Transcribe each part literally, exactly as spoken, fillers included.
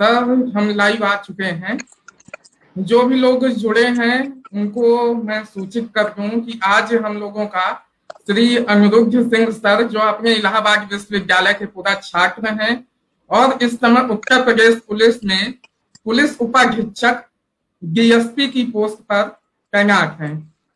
Sir हम live आ चुके हैं। जो भी लोग जुड़े हैं उनको मैं सूचित कर दूं कि आज हम लोगों का श्री अनिरुद्ध सिंह सर, जो अपने इलाहाबाद विश्वविद्यालय के पूरा छात्र हैं और इस समय उत्तर प्रदेश पुलिस में पुलिस उपाधीक्षक डीएसपी की पोस्ट पर तैनात हैं।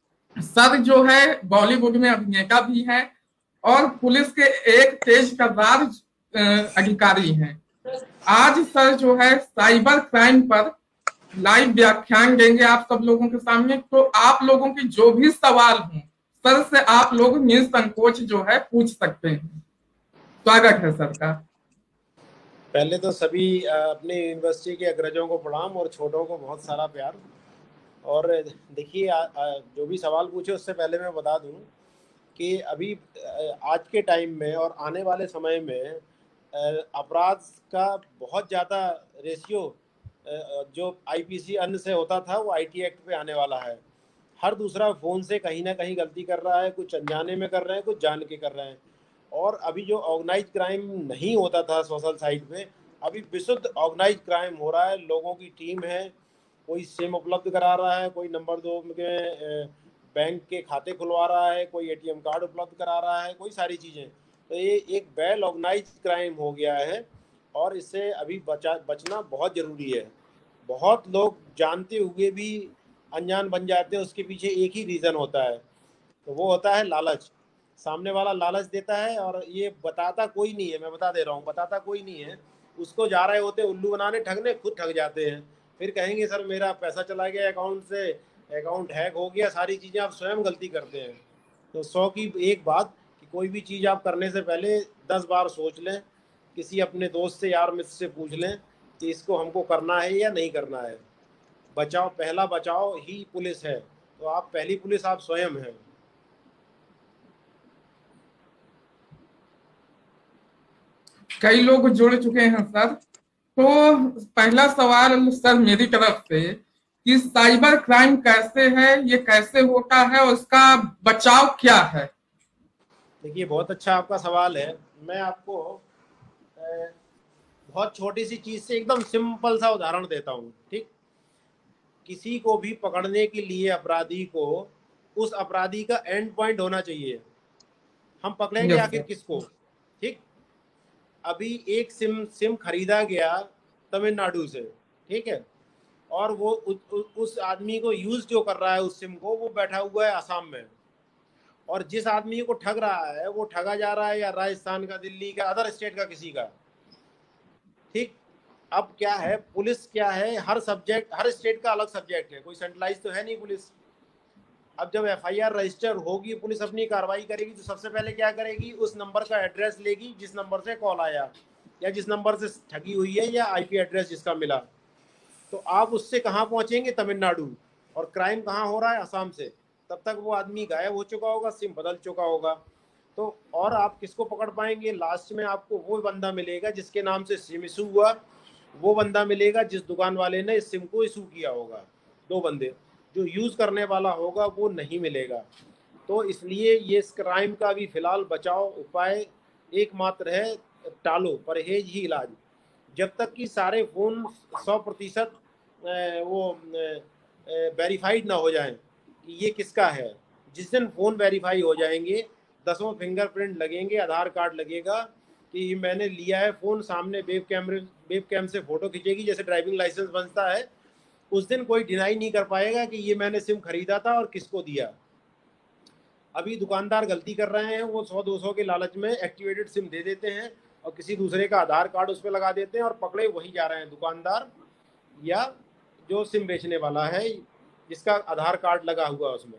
सर जो है बॉलीवुड में अभिनेता भी हैं और पुलिस के एक तेज तर्रार अधिकारी हैं। आज सर जो है साइबर क्राइम पर लाइव व्याख्यान देंगे आप सब लोगों के सामने। तो आप लोगों के जो भी सवाल हों सर से आप लोग निसंकोच जो है पूछ सकते हैं। स्वागत है सर का। पहले तो सभी अपने यूनिवर्सिटी के अग्रजों को प्रणाम और छोटों को बहुत सारा प्यार। और देखिए, जो भी सवाल पूछे उससे पहले मैं बता दूं कि अभी आज के टाइम में और आने वाले समय में अपराध का बहुत ज़्यादा रेशियो जो आईपीसी अन्य से होता था वो आईटी एक्ट पे आने वाला है। हर दूसरा फ़ोन से कहीं ना कहीं गलती कर रहा है, कुछ अनजाने में कर रहे हैं, कुछ जान के कर रहे हैं। और अभी जो ऑर्गेनाइज क्राइम नहीं होता था सोशल साइट पे, अभी विशुद्ध ऑर्गेनाइज क्राइम हो रहा है। लोगों की टीम है, कोई सिम उपलब्ध करा रहा है, कोई नंबर दो में बैंक के खाते खुलवा रहा है, कोई एटीएम कार्ड उपलब्ध करा रहा है, कोई सारी चीज़ें। तो ये एक वेल ऑर्गेनाइज क्राइम हो गया है और इससे अभी बचा बचना बहुत ज़रूरी है। बहुत लोग जानते हुए भी अनजान बन जाते हैं। उसके पीछे एक ही रीज़न होता है, तो वो होता है लालच। सामने वाला लालच देता है और ये बताता कोई नहीं है, मैं बता दे रहा हूँ, बताता कोई नहीं है। उसको जा रहे होते उल्लू बनाने, ठगने, खुद ठग जाते हैं। फिर कहेंगे सर मेरा पैसा चला गया अकाउंट से, अकाउंट हैक हो गया, सारी चीज़ें आप स्वयं गलती करते हैं। तो सौ की एक बात कि कोई भी चीज़ आप करने से पहले दस बार सोच लें, किसी अपने दोस्त से, यार मित्र से पूछ लें कि इसको हमको करना है या नहीं करना है। बचाओ, पहला बचाओ ही पुलिस है। तो आप पहली पुलिस आप स्वयं हैं। कई लोग जुड़ चुके हैं सर। तो पहला सवाल सर मेरी तरफ से कि साइबर क्राइम कैसे है, ये कैसे होता है और उसका बचाव क्या है? देखिए, बहुत अच्छा आपका सवाल है। मैं आपको बहुत छोटी सी चीज से एकदम सिंपल सा उदाहरण देता हूँ। ठीक, किसी को भी पकड़ने के लिए अपराधी को उस अपराधी का एंड पॉइंट होना चाहिए। हम पकड़ेंगे आखिर किसको? ठीक, अभी एक सिम सिम खरीदा गया तमिलनाडु से, ठीक है, और वो उ, उ, उस आदमी को यूज जो कर रहा है उस सिम को, वो बैठा हुआ है असम में। और जिस आदमी को ठग रहा है वो ठगा जा रहा है या राजस्थान का, दिल्ली का, अदर स्टेट का, किसी का। ठीक, अब क्या है, पुलिस क्या है, हर सब्जेक्ट, हर स्टेट का अलग सब्जेक्ट है, कोई सेंट्रलाइज तो है नहीं पुलिस। अब जब एफआईआर रजिस्टर होगी, पुलिस अपनी कार्रवाई करेगी, तो सबसे पहले क्या करेगी, उस नंबर का एड्रेस लेगी जिस नंबर से कॉल आया या जिस नंबर से ठगी हुई है या आईपी एड्रेस जिसका मिला। तो आप उससे कहाँ पहुंचेंगे? तमिलनाडु। और क्राइम कहाँ हो रहा है? असम से। तब तक वो आदमी गायब हो चुका होगा, सिम बदल चुका होगा। तो और आप किसको पकड़ पाएंगे? लास्ट में आपको वो बंदा मिलेगा जिसके नाम से सिम इशू हुआ, वो बंदा मिलेगा जिस दुकान वाले ने इस सिम को इशू किया होगा। दो बंदे, जो यूज करने वाला होगा वो नहीं मिलेगा। तो इसलिए ये इस क्राइम का भी फिलहाल बचाव उपाय एकमात्र है, टालो, परहेज ही इलाज। जब तक कि सारे फोन सौ प्रतिशत वो वेरीफाइड ना हो जाएं कि ये किसका है। जिस दिन फोन वेरीफाई हो जाएंगे, दसों फिंगरप्रिंट लगेंगे, आधार कार्ड लगेगा कि मैंने लिया है फ़ोन, सामने वेब कैमरे वेब कैम से फ़ोटो खींचेगी जैसे ड्राइविंग लाइसेंस बनता है। उस दिन कोई डिनाई नहीं कर पाएगा कि ये मैंने सिम खरीदा था और किसको दिया। अभी दुकानदार गलती कर रहे हैं, वो सौ दो सौ के लालच में एक्टिवेटेड सिम दे देते हैं और किसी दूसरे का आधार कार्ड उस पर लगा देते हैं और पकड़े वही जा रहे हैं, दुकानदार या जो सिम बेचने वाला है जिसका आधार कार्ड लगा हुआ उसमें।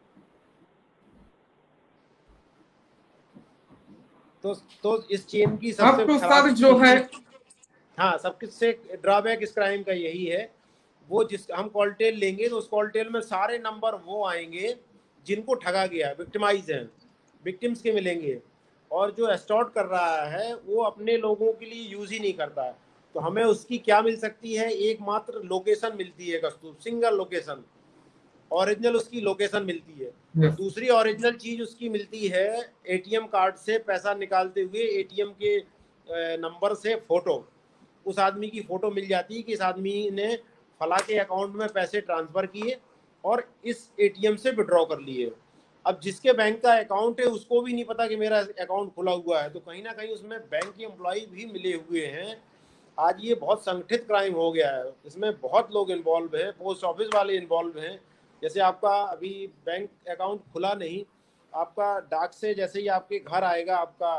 तो तो इस चेन की सबसे तो सर जो है, हाँ, सबसे ड्रॉबैक इस क्राइम का यही है, वो जिस हम कॉलटेल लेंगे तो उस कॉलटेल में सारे नंबर वो आएंगे जिनको ठगा गया, विक्टिमाइज हैं, विक्टिम्स के मिलेंगे। और जो एस्टॉर्ट कर रहा है वो अपने लोगों के लिए यूज ही नहीं करता है। तो हमें उसकी क्या मिल सकती है? एकमात्र लोकेशन मिलती है कस्तूर, सिंगल लोकेशन, ओरिजिनल उसकी लोकेशन मिलती है। दूसरी ओरिजिनल चीज उसकी मिलती है एटीएम कार्ड से पैसा निकालते हुए एटीएम के नंबर से फोटो। उस आदमी की फ़ोटो मिल जाती है कि इस आदमी ने फला के अकाउंट में पैसे ट्रांसफ़र किए और इस एटीएम से विड्रॉ कर लिए। अब जिसके बैंक का अकाउंट है उसको भी नहीं पता कि मेरा अकाउंट खुला हुआ है, तो कहीं ना कहीं उसमें बैंक के एम्प्लॉय भी मिले हुए हैं। आज ये बहुत संगठित क्राइम हो गया है, इसमें बहुत लोग इन्वॉल्व हैं, पोस्ट ऑफिस वाले इन्वॉल्व हैं। जैसे आपका अभी बैंक अकाउंट खुला नहीं, आपका डाक से जैसे ही आपके घर आएगा आपका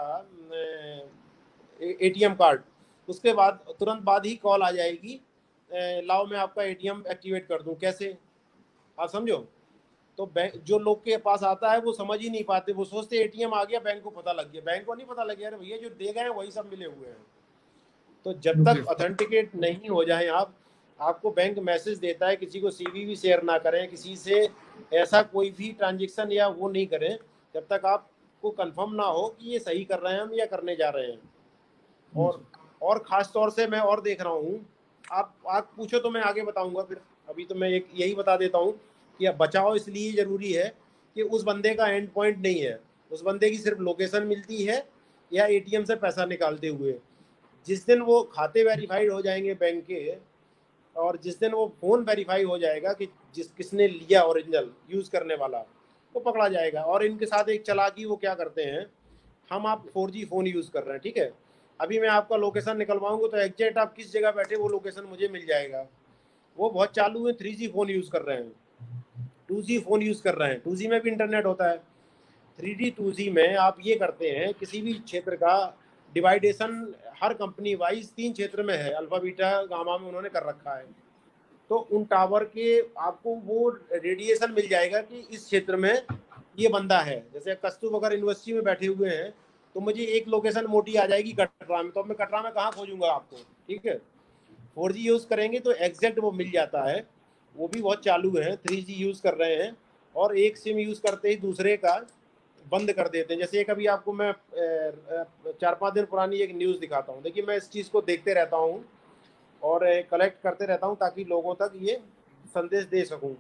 एटीएम कार्ड, उसके बाद तुरंत बाद ही कॉल आ जाएगी, लाओ मैं आपका एटीएम एक्टिवेट कर दूं। कैसे, आप समझो। तो बैंक जो लोग के पास आता है वो समझ ही नहीं पाते, वो सोचते एटीएम आ गया, बैंक को पता लग गया। बैंक को नहीं पता लग गया, अरे भैया जो दे गए हैं वही सब मिले हुए हैं। तो जब तक ऑथेंटिकेट नहीं हो जाए आप, आपको बैंक मैसेज देता है किसी को सीवीवी शेयर ना करें, किसी से ऐसा कोई भी ट्रांजेक्शन या वो नहीं करें जब तक आपको कंफर्म ना हो कि ये सही कर रहे हैं हम या करने जा रहे हैं। और और ख़ास तौर से मैं और देख रहा हूँ, आप आप पूछो तो मैं आगे बताऊंगा, फिर अभी तो मैं एक यही बता देता हूँ कि बचाव इसलिए ज़रूरी है कि उस बंदे का एंड पॉइंट नहीं है, उस बंदे की सिर्फ लोकेशन मिलती है या एटीएम से पैसा निकालते हुए। जिस दिन वो खाते वेरीफाइड हो जाएंगे बैंक के, और जिस दिन वो फ़ोन वेरीफाई हो जाएगा कि जिस किसने लिया ओरिजिनल यूज़ करने वाला, वो पकड़ा जाएगा। और इनके साथ एक चालाकी वो क्या करते हैं, हम आप फोर जी फ़ोन यूज़ कर रहे हैं, ठीक है, अभी मैं आपका लोकेशन निकलवाऊंगा तो एग्जैक्ट आप किस जगह बैठे वो लोकेशन मुझे मिल जाएगा। वो बहुत चालू है, थ्री जी फ़ोन यूज़ कर रहे हैं, टू जी फ़ोन यूज़ कर रहे हैं, टू जी में भी इंटरनेट होता है। थ्री जी टू जी में आप ये करते हैं, किसी भी क्षेत्र का डिवाइडेशन हर कंपनी वाइज तीन क्षेत्र में है, अल्फा बीटा गामा में उन्होंने कर रखा है। तो उन टावर के आपको वो रेडिएशन मिल जाएगा कि इस क्षेत्र में ये बंदा है। जैसे कस्तूर अगर यूनिवर्सिटी में बैठे हुए हैं तो मुझे एक लोकेशन मोटी आ जाएगी कटरा में, तो मैं कटरा में कहाँ खोजूंगा आपको, ठीक है। फोर जी यूज़ करेंगे तो एग्जैक्ट वो मिल जाता है। वो भी बहुत चालू है, थ्री जी यूज़ कर रहे हैं और एक सिम यूज़ करते ही दूसरे का बंद कर देते हैं। जैसे एक अभी आपको मैं चार पाँच दिन पुरानी एक न्यूज़ दिखाता हूँ। देखिए मैं इस चीज़ को देखते रहता हूँ और कलेक्ट करते रहता हूँ ताकि लोगों तक ये संदेश दे सकूँ।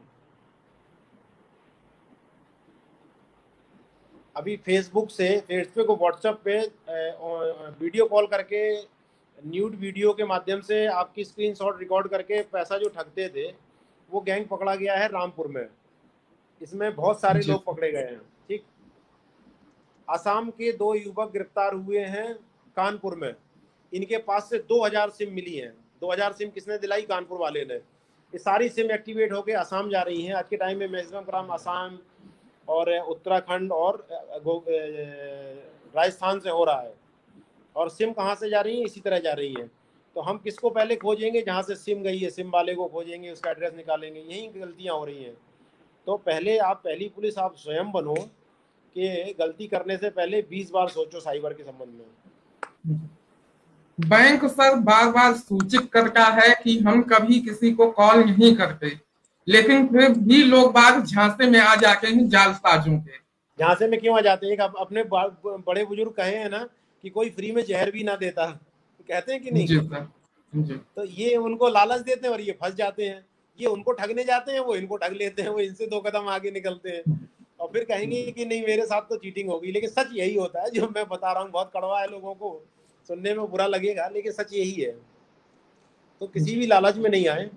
अभी फेसबुक से फेसबुक को व्हाट्सएप पे वीडियो कॉल करके न्यूड वीडियो के माध्यम से आपकी स्क्रीनशॉट रिकॉर्ड करके पैसा जो ठगते थे, वो गैंग पकड़ा गया है रामपुर में। इसमें बहुत सारे लोग पकड़े गए हैं, ठीक। असम के दो युवक गिरफ्तार हुए हैं कानपुर में, इनके पास से दो हज़ार सिम मिली हैं। दो हज़ार सिम किसने दिलाई? कानपुर वाले ने। ये सारी सिम एक्टिवेट होकर असम जा रही हैं। आज के टाइम में मैक्सिमम क्राइम असम और उत्तराखंड और राजस्थान से हो रहा है। और सिम कहाँ से जा रही है? इसी तरह जा रही है। तो हम किसको पहले खोजेंगे? जहाँ से सिम गई है, सिम वाले को खोजेंगे, उसका एड्रेस निकालेंगे। यही गलतियाँ हो रही हैं। तो पहले आप पहली पुलिस आप स्वयं बनो कि गलती करने से पहले बीस बार सोचो साइबर के संबंध में। बैंक सर बार बार सूचित करता है कि हम कभी किसी को कॉल नहीं करते, लेकिन फिर भी लोग बात झांसे में आ जाते हैं जालसाजों के। झांसे में क्यों आ जाते हैं? आप अपने बड़े बुजुर्ग कहे हैं ना कि कोई फ्री में जहर भी ना देता, कहते हैं कि नहीं? जी सर, जी। तो ये उनको लालच देते हैं और ये फंस जाते हैं। ये उनको ठगने जाते हैं, वो इनको ठग लेते हैं, वो इनसे दो कदम आगे निकलते हैं और फिर कहेंगे कि नहीं मेरे साथ तो चीटिंग होगी। लेकिन सच यही होता है जो मैं बता रहा हूँ। बहुत कड़वा है, लोगों को सुनने में बुरा लगेगा, लेकिन सच यही है। तो किसी भी लालच में नहीं आए।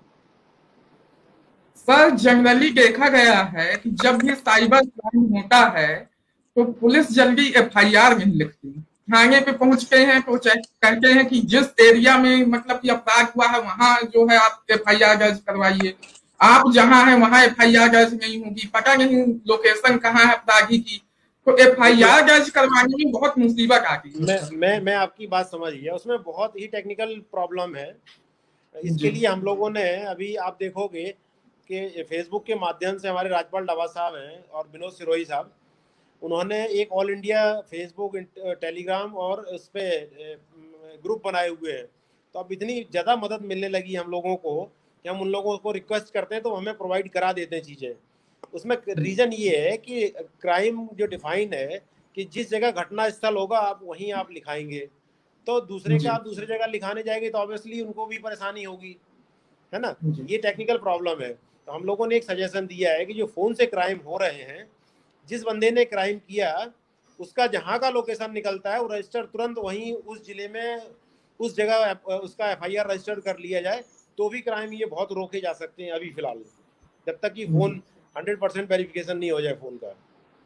सर जनरली देखा गया है कि जब भी साइबर क्राइम होता है तो पुलिस जल्दी एफ आई आर नहीं लिखती। थाने पे पहुंचते हैं तो कहते हैं कि जिस एरिया में मतलब कि अपराध हुआ है वहां जो है आप एफ आई आर दर्ज करवाइए। आप जहां है वहां एफ आई आर दर्ज नहीं होगी, पता नहीं लोकेशन कहाँ है अपराधी की, तो एफ आई आर दर्ज करवाने में बहुत मुसीबत आती है। मैं मैं मैं आपकी बात समझ गया। उसमें बहुत ही टेक्निकल प्रॉब्लम है। इसके लिए हम लोगों ने अभी आप देखोगे कि फेसबुक के माध्यम से हमारे राजपाल डावा साहब हैं और विनोद सिरोही साहब, उन्होंने एक ऑल इंडिया फेसबुक, टेलीग्राम और उस पर ग्रुप बनाए हुए हैं। तो अब इतनी ज़्यादा मदद मिलने लगी हम लोगों को कि हम उन लोगों को रिक्वेस्ट करते हैं तो हमें प्रोवाइड करा देते हैं चीज़ें। उसमें रीज़न ये है कि क्राइम जो डिफाइन है कि जिस जगह घटना स्थल होगा आप वहीं आप लिखाएंगे, तो दूसरे का आप दूसरी जगह लिखाने जाएंगे तो ऑब्वियसली उनको भी परेशानी होगी, है ना। ये टेक्निकल प्रॉब्लम है। तो हम लोगों ने एक सजेशन दिया है कि जो फ़ोन से क्राइम हो रहे हैं, जिस बंदे ने क्राइम किया उसका जहाँ का लोकेशन निकलता है वो रजिस्टर तुरंत वहीं उस जिले में उस जगह उसका एफ आई आर रजिस्टर कर लिया जाए, तो भी क्राइम ये बहुत रोके जा सकते हैं अभी फिलहाल, जब तक कि फोन हंड्रेड परसेंट वेरिफिकेशन नहीं हो जाए फोन का।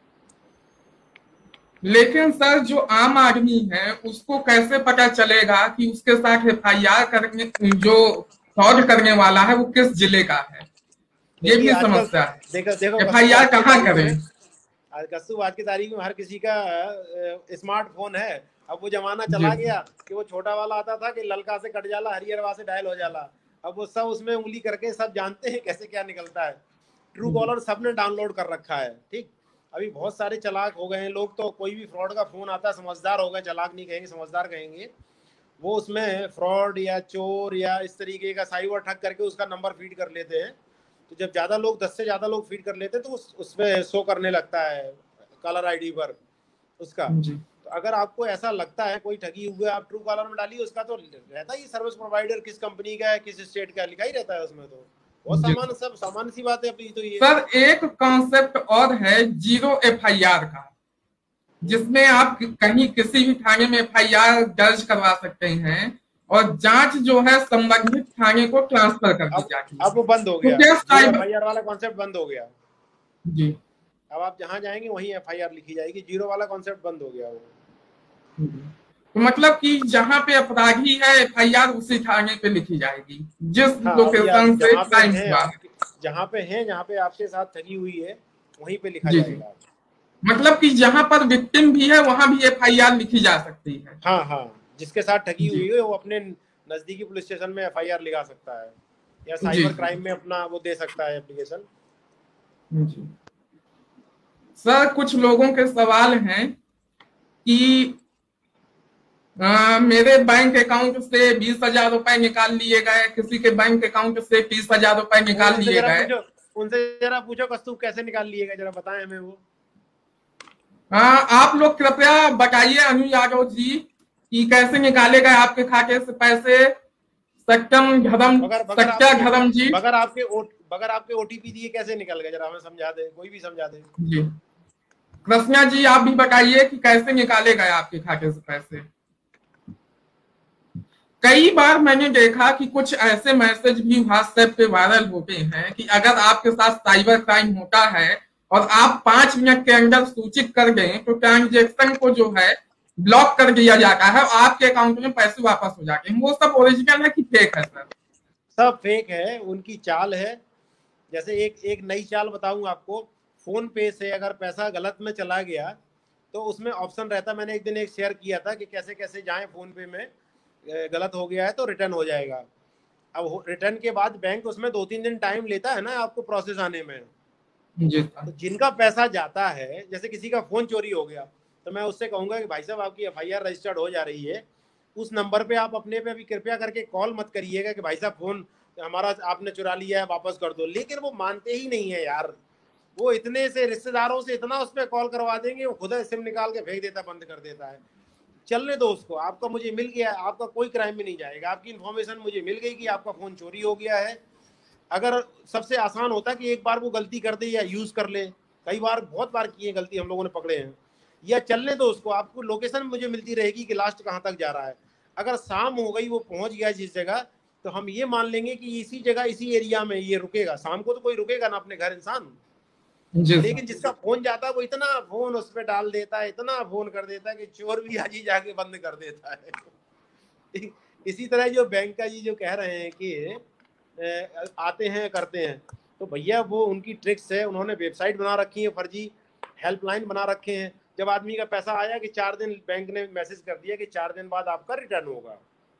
लेकिन सर जो आम आदमी है उसको कैसे पता चलेगा कि उसके साथ एफ आई आर करने, जो फ्रॉड करने वाला है वो किस जिले का है? ये भी समस्या है। देखो देखो एफ आई आर कहाँ करें? कस्तू आज की तारीख में हर किसी का स्मार्टफोन है। अब वो जमाना चला गया कि वो छोटा वाला आता था कि ललका से कट जाला, हरियर से डायल हो जाला। अब वो सब उसमें उंगली करके सब जानते हैं कैसे क्या निकलता है। ट्रू कॉलर सबने डाउनलोड कर रखा है। ठीक, अभी बहुत सारे चालाक हो गए हैं लोग, तो कोई भी फ्रॉड का फोन आता है, समझदार हो गए, चालाक नहीं कहेंगे, समझदार कहेंगे, वो उसमें फ्रॉड या चोर या इस तरीके का साइबर ठग करके उसका नंबर फीड कर लेते हैं। तो जब ज़्यादा लोग, दस से ज़्यादा लोग फीड कर लेते हैं तो उस उसमें शो करने लगता है कॉलर आईडी पर उसका। तो अगर आपको ऐसा लगता है कोई ठगी हुआ, आप ट्रू कॉलर में डालिए, उसका तो रहता ही सर्विस प्रोवाइडर किस कंपनी का है, किस स्टेट का, लिखा ही रहता है उसमें। तो बहुत सामान, सब सामान्य सी बात है अपनी। तो ये सर एक कॉन्सेप्ट और है जीरो एफ आई आर का, जिसमें आप कहीं किसी भी थाने में एफ आई आर दर्ज करवा सकते हैं और जांच जो है संबंधित थाने को ट्रांसफर कर दी जाती है। अब वो बंद हो गया, एफ आई आर वाला कॉन्सेप्ट बंद हो गया जी। अब आप जहां जाएंगे वहीं एफ आई आर लिखी जाएगी, जीरो वाला कॉन्सेप्ट बंद हो गया वो। तो मतलब कि जहां पे अपराधी है एफ आई आर उसी थाने पे लिखी जाएगी, जिस लोकेशन से क्राइम हुआ, जहां पे है, जहां पे आपके साथ ठगी हुई है वहीं पे लिखा जाएगा। मतलब कि जहां पर विक्टिम भी है वहां भी एफ आई आर लिखी जा सकती है। हाँ हाँ, जिसके साथ ठगी हुई है वो अपने नजदीकी पुलिस स्टेशन में एफ आई आर लिखा सकता है, या साइबर क्राइम में अपना वो दे सकता है एप्लीकेशन। जी सर, कुछ लोगों के सवाल हैं कि आ, मेरे बैंक अकाउंट से बीस हजार रुपए निकाल लिए गए, किसी के बैंक अकाउंट से तीस हजार रुपए निकाल लिए गए। उनसे जरा पूछो कस्तूर कैसे निकाल लिए गए, जरा बताएं हमें वो। आ, आप लोग कृपया बताइए अनु यादव जी कि कैसे निकाले गए आपके खाते से पैसे। सत्यम धर्म सत्या धर्म जी, बगैर आपके बगैर आपके ओटीपी दिए कैसे निकल गए, जरा हमें समझा दे, कोई भी समझा दे जी। कृष्णा जी आप भी बताइए कि कैसे निकाले गए आपके खाते से पैसे। कई बार मैंने देखा कि कुछ ऐसे मैसेज भी व्हाट्सएप पे वायरल होते हैं कि अगर आपके साथ साइबर क्राइम होता है और आप पांच मिनट के अंदर सूचित कर दें तो ट्रांजेक्शन को जो है ब्लॉक कर दिया जाता है और आपके अकाउंट में पैसे वापस हो जाते हैं। वो सब ओरिजिनल है कि फेक है सर? सब फेक है, उनकी चाल है। जैसे एक एक नई चाल बताऊं आपको, फोन पे से अगर पैसा गलत में चला गया तो उसमें ऑप्शन रहता है, मैंने एक दिन एक शेयर किया था कि कैसे कैसे जाएं फोन पे में गलत हो गया है तो रिटर्न हो जाएगा। अब रिटर्न के बाद बैंक उसमें दो तीन दिन टाइम लेता है ना आपको प्रोसेस आने में। जी। तो जिनका पैसा जाता है, जैसे किसी का फोन चोरी हो गया तो मैं उससे कहूंगा कि भाई साहब आपकी एफ आई आर रजिस्टर्ड हो जा रही है, उस नंबर पे आप अपने पे भी कृपया करके कॉल मत करिएगा कि भाई साहब फोन हमारा आपने चुरा लिया है वापस कर दो। लेकिन वो मानते ही नहीं है यार, वो इतने से रिश्तेदारों से इतना उस पर कॉल करवा देंगे, वो खुद सिम निकाल के फेंक देता, बंद कर देता है। चलने दो उसको, आपका मुझे मिल गया, आपका कोई क्राइम में नहीं जाएगा, आपकी इन्फॉर्मेशन मुझे मिल गई कि आपका फोन चोरी हो गया है। अगर सबसे आसान होता कि एक बार वो गलती कर दे या यूज कर ले, कई बार बहुत बार की है गलती, हम लोगों ने पकड़े हैं। या चलने दो उसको, आपको लोकेशन मुझे मिलती रहेगी कि लास्ट कहाँ तक जा रहा है। अगर शाम हो गई वो पहुंच गया जिस जगह, तो हम ये मान लेंगे कि इसी जगह इसी एरिया में ये रुकेगा। शाम को तो कोई रुकेगा ना अपने घर इंसान, लेकिन जिसका फोन जाता है वो इतना फोन उस पर डाल देता है, इतना फोन कर देता है कि चोर भी आज ही जाके बंद कर देता है। इसी तरह जो बैंक का जी जो कह रहे हैं कि आते हैं करते हैं, तो भैया वो उनकी ट्रिक्स है। उन्होंने वेबसाइट बना रखी है, फर्जी हेल्पलाइन बना रखे हैं। जब आदमी का पैसा आया कि चार दिन, बैंक ने मैसेज कर दिया कि चार दिन बाद आपका रिटर्न होगा,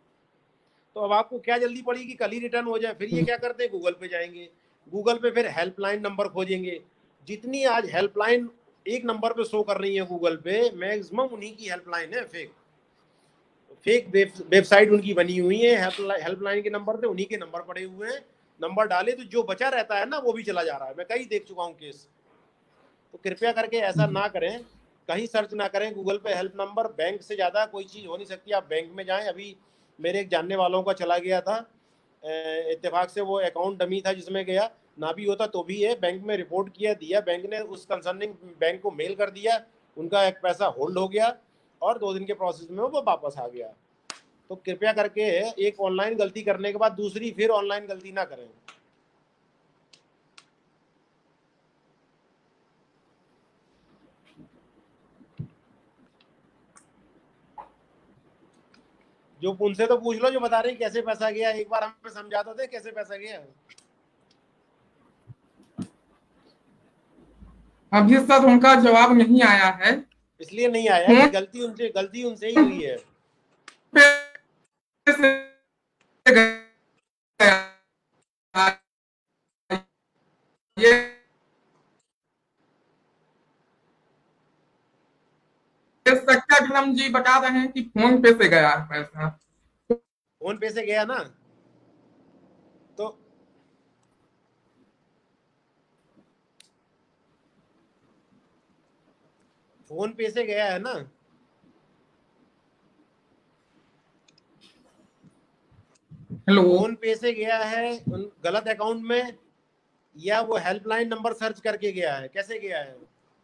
तो अब आपको क्या जल्दी पड़ी कि कल ही रिटर्न हो जाए। फिर ये क्या करते हैं, गूगल पे जाएंगे, गूगल पे फिर हेल्पलाइन नंबर खोजेंगे। जितनी आज हेल्पलाइन एक नंबर पे शो कर रही है गूगल पे, मैक्सिमम उन्हीं की हेल्पलाइन है, फेक फेक वेबसाइट उनकी बनी हुई है। हेल्पलाइन के नंबर थे, उन्हीं के नंबर पड़े हुए हैं। नंबर डाले तो जो बचा रहता है ना वो भी चला जा रहा है। मैं कहीं देख चुका हूँ केस। तो कृपया करके ऐसा ना करें, कहीं सर्च ना करें गूगल पे हेल्प नंबर। बैंक से ज़्यादा कोई चीज़ हो नहीं सकती। आप बैंक में जाएं। अभी मेरे एक जानने वालों का चला गया था, इत्तेफाक से वो अकाउंट डमी था जिसमें गया, ना भी होता तो भी है। बैंक में रिपोर्ट किया, दिया, बैंक ने उस कंसर्निंग बैंक को मेल कर दिया, उनका एक पैसा होल्ड हो गया और दो दिन के प्रोसेस में वो वापस आ गया। तो कृपया करके एक ऑनलाइन गलती करने के बाद दूसरी फिर ऑनलाइन गलती ना करें। जो उनसे तो पूछ लो जो बता रही कैसे पैसा गया, एक बार हमें समझा तो दे कैसे पैसा गया। अभी सर उनका जवाब नहीं आया है, इसलिए नहीं आया कि गलती उनसे गलती उनसे ही हुई है। ये सत्याग्रह जी बता रहे हैं कि फोन पे से गया है पैसा। फोन पे से गया ना, तो फोन पे से गया है ना, हेलो, फोन पे से गया है उन गलत अकाउंट में, या वो हेल्पलाइन नंबर सर्च करके गया है, कैसे गया है?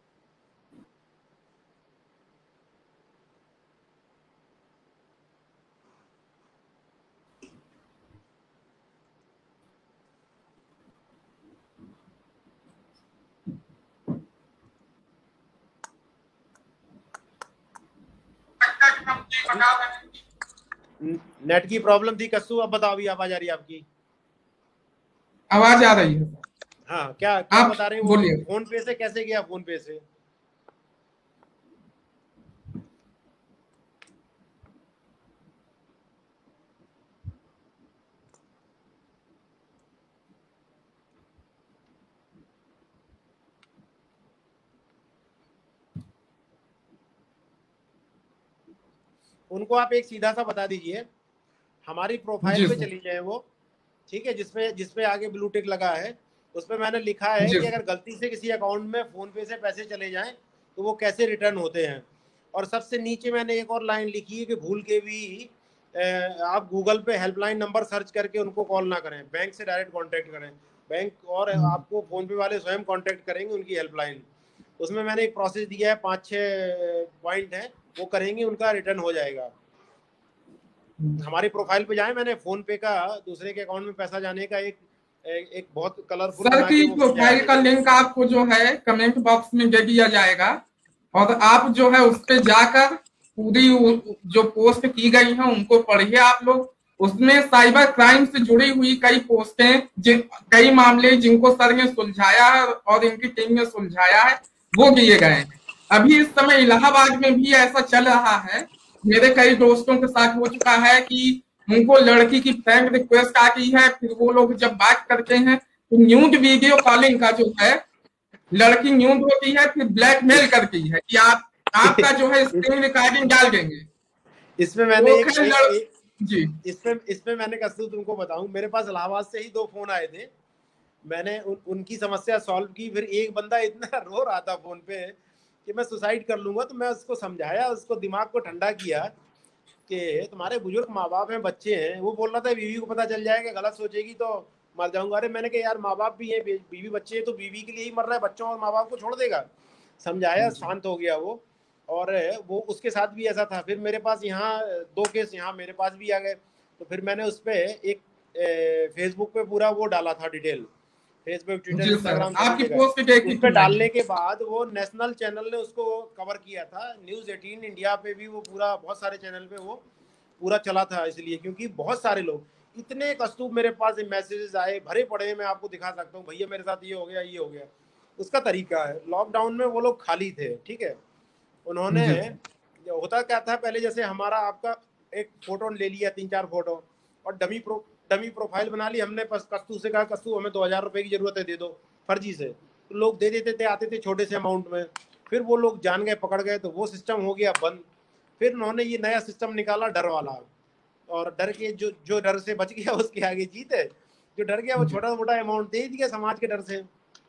नेट की प्रॉब्लम थी कस्सू, अब बताओ अभी आवाज आ रही है आपकी? आवाज आ रही है। हाँ, क्या क्या आप बता रहे हो? बोलिए। फोन पे से कैसे गया? फोन पे से उनको आप एक सीधा सा बता दीजिए, हमारी प्रोफाइल पे चली जाए वो, ठीक है, जिसपे जिसपे आगे ब्लू टिक लगा है, उसपे मैंने लिखा है कि अगर गलती से किसी अकाउंट में फोन पे से पैसे चले जाएं तो वो कैसे रिटर्न होते हैं। और सबसे नीचे मैंने एक और लाइन लिखी है कि भूल के भी आप गूगल पे हेल्पलाइन नंबर सर्च करके उनको कॉल ना करें, बैंक से डायरेक्ट कांटेक्ट करें। बैंक और आपको फोन पे वाले स्वयं कांटेक्ट करेंगे उनकी हेल्पलाइन। उसमें मैंने एक प्रोसेस दिया है, पाँच छः पॉइंट है, वो करेंगे, उनका रिटर्न हो जाएगा। हमारी प्रोफाइल पे जाए, मैंने फोन पे का दूसरे के अकाउंट में पैसा जाने का एक एक बहुत कलरफुल सर की प्रोफाइल का लिंक आपको जो है कमेंट बॉक्स में दे दिया जाएगा, और आप जो है उस पे जाकर पूरी जो पोस्ट की गई है उनको पढ़िए आप लोग। उसमें साइबर क्राइम से जुड़ी हुई कई पोस्टें, कई मामले जिनको सर ने सुलझाया है और इनकी टीम ने सुलझाया है वो दिए गए हैं। अभी इस समय इलाहाबाद में भी ऐसा चल रहा है, मेरे कई दोस्तों के साथ हो चुका है कि उनको लड़की की फ्रेंड रिक्वेस्ट आती है, फिर वो लोग जब बात करते हैं तो न्यूड वीडियो कॉलिंग का जो है, लड़की न्यूड होती है, फिर ब्लैकमेल करती है कि आप आपका जो है स्क्रीन रिकॉर्डिंग डाल देंगे। इसमें मैंने एक, एक, लड़... एक, जी इसमें इसमें मैंने कस्तूर तुमको बताऊं, मेरे पास इलाहाबाद से ही दो फोन आए थे, मैंने उन, उनकी समस्या सॉल्व की। फिर एक बंदा इतना रो रहा था फोन पे कि मैं सुसाइड कर लूंगा, तो मैं उसको समझाया, उसको दिमाग को ठंडा किया कि तुम्हारे बुजुर्ग माँ बाप हैं, बच्चे हैं। वो बोल रहा था बीवी को पता चल जाएगा, गलत सोचेगी तो मर जाऊंगा। अरे मैंने कहा यार माँ बाप भी है, बीवी बच्चे हैं, तो बीवी के लिए ही मर रहा है, बच्चों और माँ बाप को छोड़ देगा। समझाया, शांत हो गया वो। और वो उसके साथ भी ऐसा था। फिर मेरे पास यहाँ दो केस यहाँ मेरे पास भी आ गए, तो फिर मैंने उस पर एक फेसबुक पे पूरा वो डाला था डिटेल, फेसबुक, ट्विटर, इंस्टाग्राम, उस पर डालने के बाद वो नेशनल चैनल ने उसको कवर किया था। न्यूज़ एटीन इंडिया पे भी वो पूरा, बहुत सारे चैनल पे वो पूरा चला था, इसलिए क्योंकि बहुत सारे लोग, इतने कस्तूर मेरे पास मैसेजेस आए भरे पड़े हैं, मैं आपको दिखा सकता हूँ, भैया मेरे साथ ये हो गया, ये हो गया। उसका तरीका है, लॉकडाउन में वो लोग खाली थे, ठीक है, उन्होंने, होता क्या था पहले, जैसे हमारा आपका एक फोटो ले लिया, तीन चार फोटो, और डमी प्रो डमी प्रोफाइल बना ली हमने। कस्तू से कहा कस्तू हमें दो हजार रुपए की जरूरत है, दे दो, फर्जी से। तो लोग दे देते थे, आते थे छोटे से अमाउंट में, फिर वो लोग जान गए, पकड़ गए, तो वो सिस्टम हो गया बंद। फिर उन्होंने ये नया सिस्टम निकाला, डर वाला, और डर के जो जो डर से बच गया उसके आगे जीत है। जो डर गया वो छोटा मोटा अमाउंट दे दिया समाज के डर से।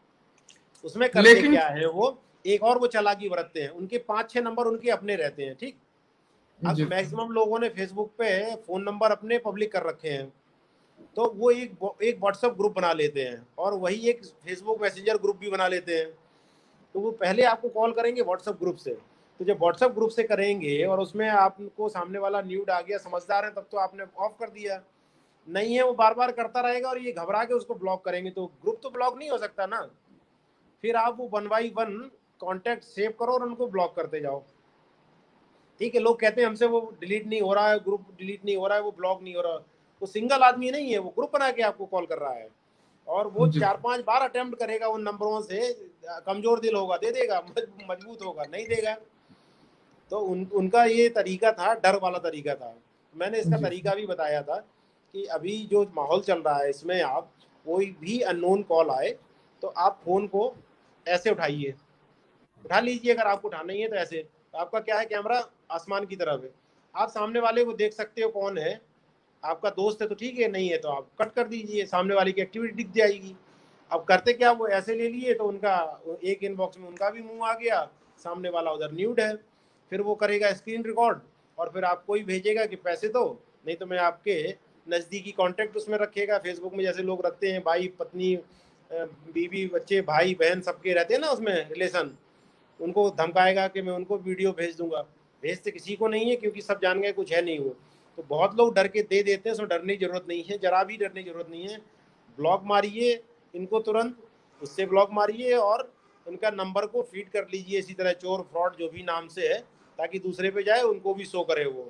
उसमें करते लेकिन... क्या है वो, एक और वो चालाकी बरतते हैं, उनके पांच छह नंबर उनके अपने रहते हैं, ठीक। अब मैक्सिमम लोगों ने फेसबुक पे फोन नंबर अपने पब्लिक कर रखे हैं, तो वो एक एक व्हाट्सएप ग्रुप बना लेते हैं, और वही एक फेसबुक मैसेंजर ग्रुप भी बना लेते हैं। तो वो पहले आपको कॉल करेंगे व्हाट्सएप ग्रुप से, तो जब व्हाट्सएप ग्रुप से करेंगे और उसमें आपको सामने वाला न्यूड आ गया, समझदार है, तब तो आपने ऑफ कर दिया। नहीं है, वो बार बार करता रहेगा और ये घबरा के उसको ब्लॉक करेंगे, तो ग्रुप तो ब्लॉक नहीं हो सकता ना। फिर आप वो one by one contact save करो और उनको ब्लॉक करते जाओ। ठीक है, लोग कहते हैं हमसे वो डिलीट नहीं हो रहा है, ग्रुप डिलीट नहीं हो रहा है, वो ब्लॉक नहीं हो रहा है। वो सिंगल आदमी नहीं है, वो ग्रुप बना के आपको कॉल कर रहा है और वो चार पांच बार अटेम्प्ट करेगा उन नंबरों से। कमजोर दिल होगा दे देगा, मजबूत होगा नहीं देगा। तो उन उनका ये तरीका था, डर वाला तरीका था। मैंने इसका तरीका भी बताया था कि अभी जो माहौल चल रहा है इसमें आप कोई भी अननोन कॉल आए तो आप फोन को ऐसे उठाइए, उठा लीजिए। अगर आपको उठाना ही है तो ऐसे, तो आपका क्या है, कैमरा आसमान की तरफ है, आप सामने वाले को देख सकते हो कौन है। आपका दोस्त है तो ठीक है, नहीं है तो आप कट कर दीजिए, सामने वाले की एक्टिविटी दिख जाएगी। अब करते क्या, वो ऐसे ले लिए तो उनका एक इनबॉक्स में उनका भी मुंह आ गया, सामने वाला उधर न्यूड है। फिर वो करेगा स्क्रीन रिकॉर्ड और फिर आपको ही भेजेगा कि पैसे दो, नहीं तो मैं आपके नज़दीकी कांटेक्ट उसमें रखेगा। फेसबुक में जैसे लोग रखते हैं, भाई पत्नी बीवी बच्चे भाई बहन सबके रहते हैं ना उसमें रिलेशन, उनको धमकाएगा कि मैं उनको वीडियो भेज दूंगा। भेजते किसी को नहीं है, क्योंकि सब जान गए कुछ है नहीं वो। तो बहुत लोग डर के दे देते हैं, उसमें डरने की जरूरत नहीं है, जरा भी डरने की जरूरत नहीं है। ब्लॉक मारिए इनको तुरंत, उससे ब्लॉक मारिए और उनका नंबर को फीड कर लीजिए इसी तरह, चोर फ्रॉड जो भी नाम से है, ताकि दूसरे पे जाए उनको भी शो करे वो।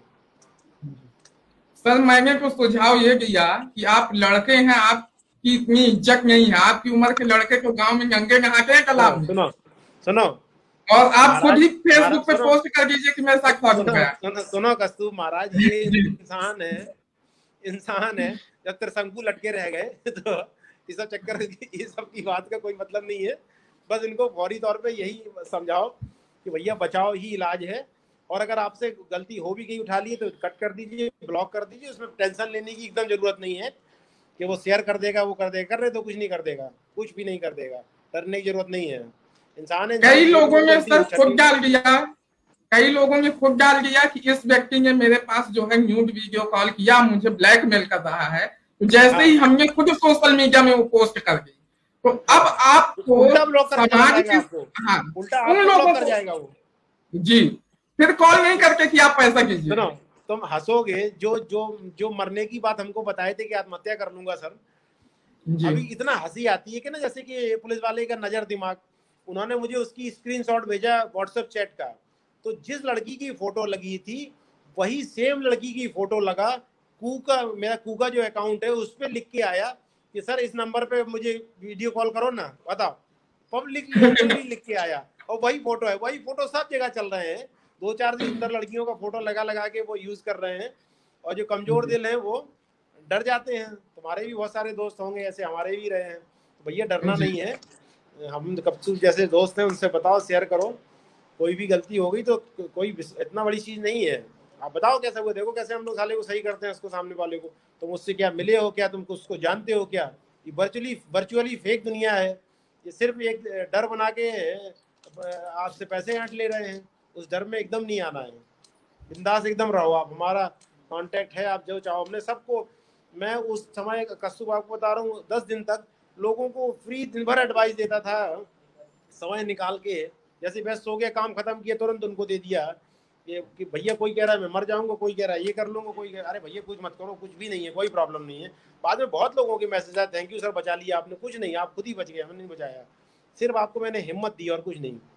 सर मैंने तो सुझाव ये दिया कि आप लड़के हैं, आपकी इतनी इज्जत नहीं है, आपकी उम्र के लड़के तो गांव में गंगे नहाते हैं तालाब में। सुनो सुनो और आप खुद ही फेसबुक पे पोस्ट कर दीजिए कि मेरे साथ फ्रॉड हो गया। सुनो सुनो कस्तूर महाराज, ये इंसान है, इंसान है। जब त्रिशंकु लटके रह गए तो ये सब चक्कर, ये सब की बात का कोई मतलब नहीं है। बस इनको फौरी तौर पे यही समझाओ कि भैया बचाओ ही इलाज है, और अगर आपसे गलती हो भी गई उठा लिए तो कट कर दीजिए, ब्लॉक कर दीजिए। उसमें टेंशन लेने की एकदम जरूरत नहीं है कि वो शेयर कर देगा, वो कर देगा, कर रहे तो कुछ नहीं कर देगा, कुछ भी नहीं कर देगा, डरने की जरूरत नहीं है। इंसान है। कई लोगों ने सर खुद डाल दिया, कई लोगों ने खुद डाल दिया कि इस व्यक्ति ने मेरे पास जो है न्यूड वीडियो कॉल किया, मुझे ब्लैकमेल कर रहा है। तो जैसे ही हमने खुद सोशल मीडिया में वो पोस्ट कर दी, तो अब आपको समाज की, हाँ, उन लोगों को जाएगा वो जी, फिर कॉल नहीं करके कि आप पैसा कीजिए। सुनो, तुम हंसोगे, जो जो जो मरने की बात हमको बताए थे कि आत्महत्या कर लूंगा सर, अभी इतना हंसी आती है कि ना, जैसे कि पुलिस वाले का नजर दिमाग, उन्होंने मुझे उसकी स्क्रीनशॉट भेजा व्हाट्सएप चैट का, तो जिस लड़की की फोटो लगी थी वही सेम लड़की की फोटो लगा कूका, मेरा कूका जो अकाउंट है उस पर लिख के आया कि सर इस नंबर पे मुझे वीडियो कॉल करो ना, बताओ। पब्लिक लिख के आया, और वही फोटो है, वही फोटो सब जगह चल रहे हैं। दो चार सुंदर लड़कियों का फोटो लगा लगा के वो यूज कर रहे हैं, और जो कमजोर दिल है वो डर जाते हैं। तुम्हारे भी बहुत सारे दोस्त होंगे ऐसे, हमारे भी रहे हैं। तो भैया डरना नहीं है, हम कप्सू जैसे दोस्त हैं उनसे बताओ, शेयर करो। कोई भी गलती हो गई तो कोई इतना बड़ी चीज नहीं है। आप बताओ कैसे हुआ, देखो कैसे हम लोग साले को सही करते हैं, उसको सामने वाले को। तुम उससे क्या मिले हो, क्या तुम उसको जानते हो क्या? ये वर्चुअली वर्चुअली फेक दुनिया है, ये सिर्फ एक डर बना के आपसे पैसे ऐंठ ले रहे हैं। उस डर में एकदम नहीं आना है, बिंदास एकदम रहो आप। हमारा कांटेक्ट है, आप जो चाहो। हमने सबको, मैं उस समय कस्तूर आपको बता रहा हूँ, दस दिन तक लोगों को फ्री दिन भर एडवाइस देता था, समय निकाल के। जैसे बस सो गया, काम खत्म किया, तुरंत उनको दे दिया ये कि भैया कोई कह रहा है मैं मर जाऊंगा, कोई कह रहा है ये कर लूंगा, कोई कह अरे भैया कुछ मत करो, कुछ भी नहीं है, कोई प्रॉब्लम नहीं है। बाद में बहुत लोगों के मैसेज आए, थैंक यू सर बचा लिया आपने। कुछ नहीं, आप खुद ही बच गए, हमने नहीं बचाया, सिर्फ आपको मैंने हिम्मत दी और कुछ नहीं।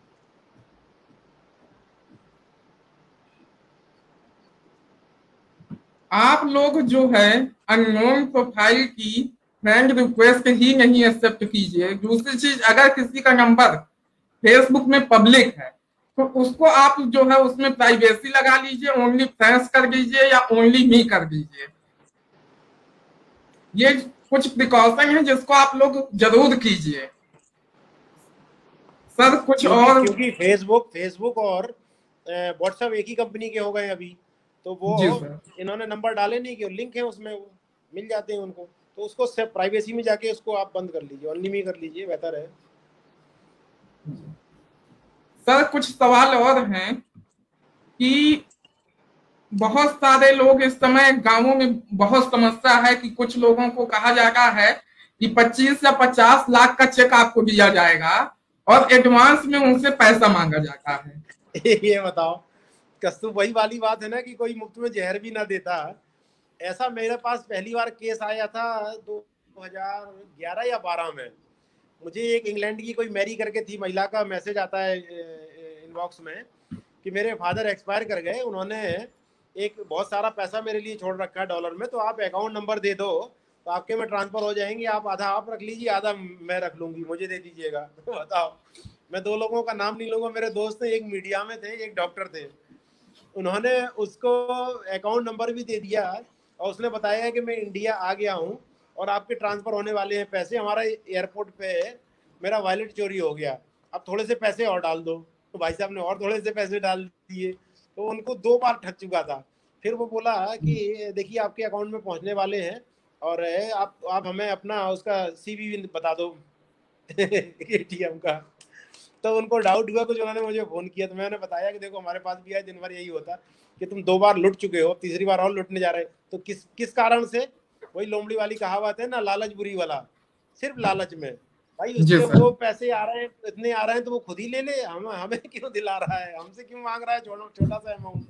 आप लोग जो है अननोन प्रोफाइल की फ्रेंड रिक्वेस्ट ही नहीं एक्सेप्ट कीजिए। दूसरी चीज, अगर किसी का नंबर फेसबुक में पब्लिक है तो उसको आप जो है उसमें प्राइवेसी लगा लीजिए, ओनली फ्रेंड्स कर दीजिए या ओनली मी कर दीजिए। ये कुछ प्रिकॉशन है जिसको आप लोग जरूर कीजिए सर। कुछ क्योंकि, और क्योंकि फेसबुक फेसबुक और व्हाट्सएप एक ही कंपनी के हो गए अभी, तो वो इन्होंने नंबर डाले नहीं कि लिंक है उसमें, वो मिल जाते हैं उनको। तो उसको सिर्फ प्राइवेसी में जाके उसको आप बंद कर लीजिए, ओनली मी कर लीजिए, बेहतर है। सर कुछ सवाल और हैं कि बहुत सारे लोग इस समय गांवों में बहुत समस्या है कि कुछ लोगों को कहा जाता है कि पच्चीस या पचास लाख का चेक आपको दिया जाएगा और एडवांस में उनसे पैसा मांगा जाता है। ये बताओ, कस्तूर वही वाली बात है ना कि कोई मुफ्त में जहर भी ना देता। ऐसा मेरे पास पहली बार केस आया था दो हजार ग्यारह या बारह में। मुझे एक इंग्लैंड की कोई मैरी करके थी महिला का मैसेज आता है इनबॉक्स में कि मेरे फादर एक्सपायर कर गए, उन्होंने एक बहुत सारा पैसा मेरे लिए छोड़ रखा है डॉलर में, तो आप अकाउंट नंबर दे दो तो आपके में ट्रांसफर हो जाएंगे, आप आधा आप रख लीजिए आधा मैं रख लूंगी, मुझे दे दीजिएगा। तो बताओ, मैं दो लोगों का नाम नहीं लूंगा, मेरे दोस्त थे, एक मीडिया में थे, एक डॉक्टर थे। उन्होंने उसको अकाउंट नंबर भी दे दिया और उसने बताया कि मैं इंडिया आ गया हूँ और आपके ट्रांसफर होने वाले हैं पैसे, हमारा एयरपोर्ट पे मेरा वॉलेट चोरी हो गया, अब थोड़े से पैसे और डाल दो। तो भाई साहब ने और थोड़े से पैसे डाल दिए, तो उनको दो बार ठग चुका था। फिर वो बोला कि देखिए आपके अकाउंट में पहुंचने वाले हैं और आप आप हमें अपना उसका सीवी बता दो एटीएम का। तो उनको डाउट हुआ कुछ, उन्होंने मुझे फोन किया, तो मैंने बताया कि देखो हमारे पास भी है, दिन भर यही होता कि तुम दो बार लुट चुके हो, तीसरी बार और लुटने जा रहे, तो किस किस कारण से? वही लोमड़ी वाली कहावत है ना, लालच बुरी वाला, सिर्फ लालच में। भाई उसके वो पैसे आ रहे हैं, इतने आ रहे हैं तो वो खुद ही ले ले, हम हमें क्यों दिला रहा है, हमसे क्यों मांग रहा है छोटा सा amount.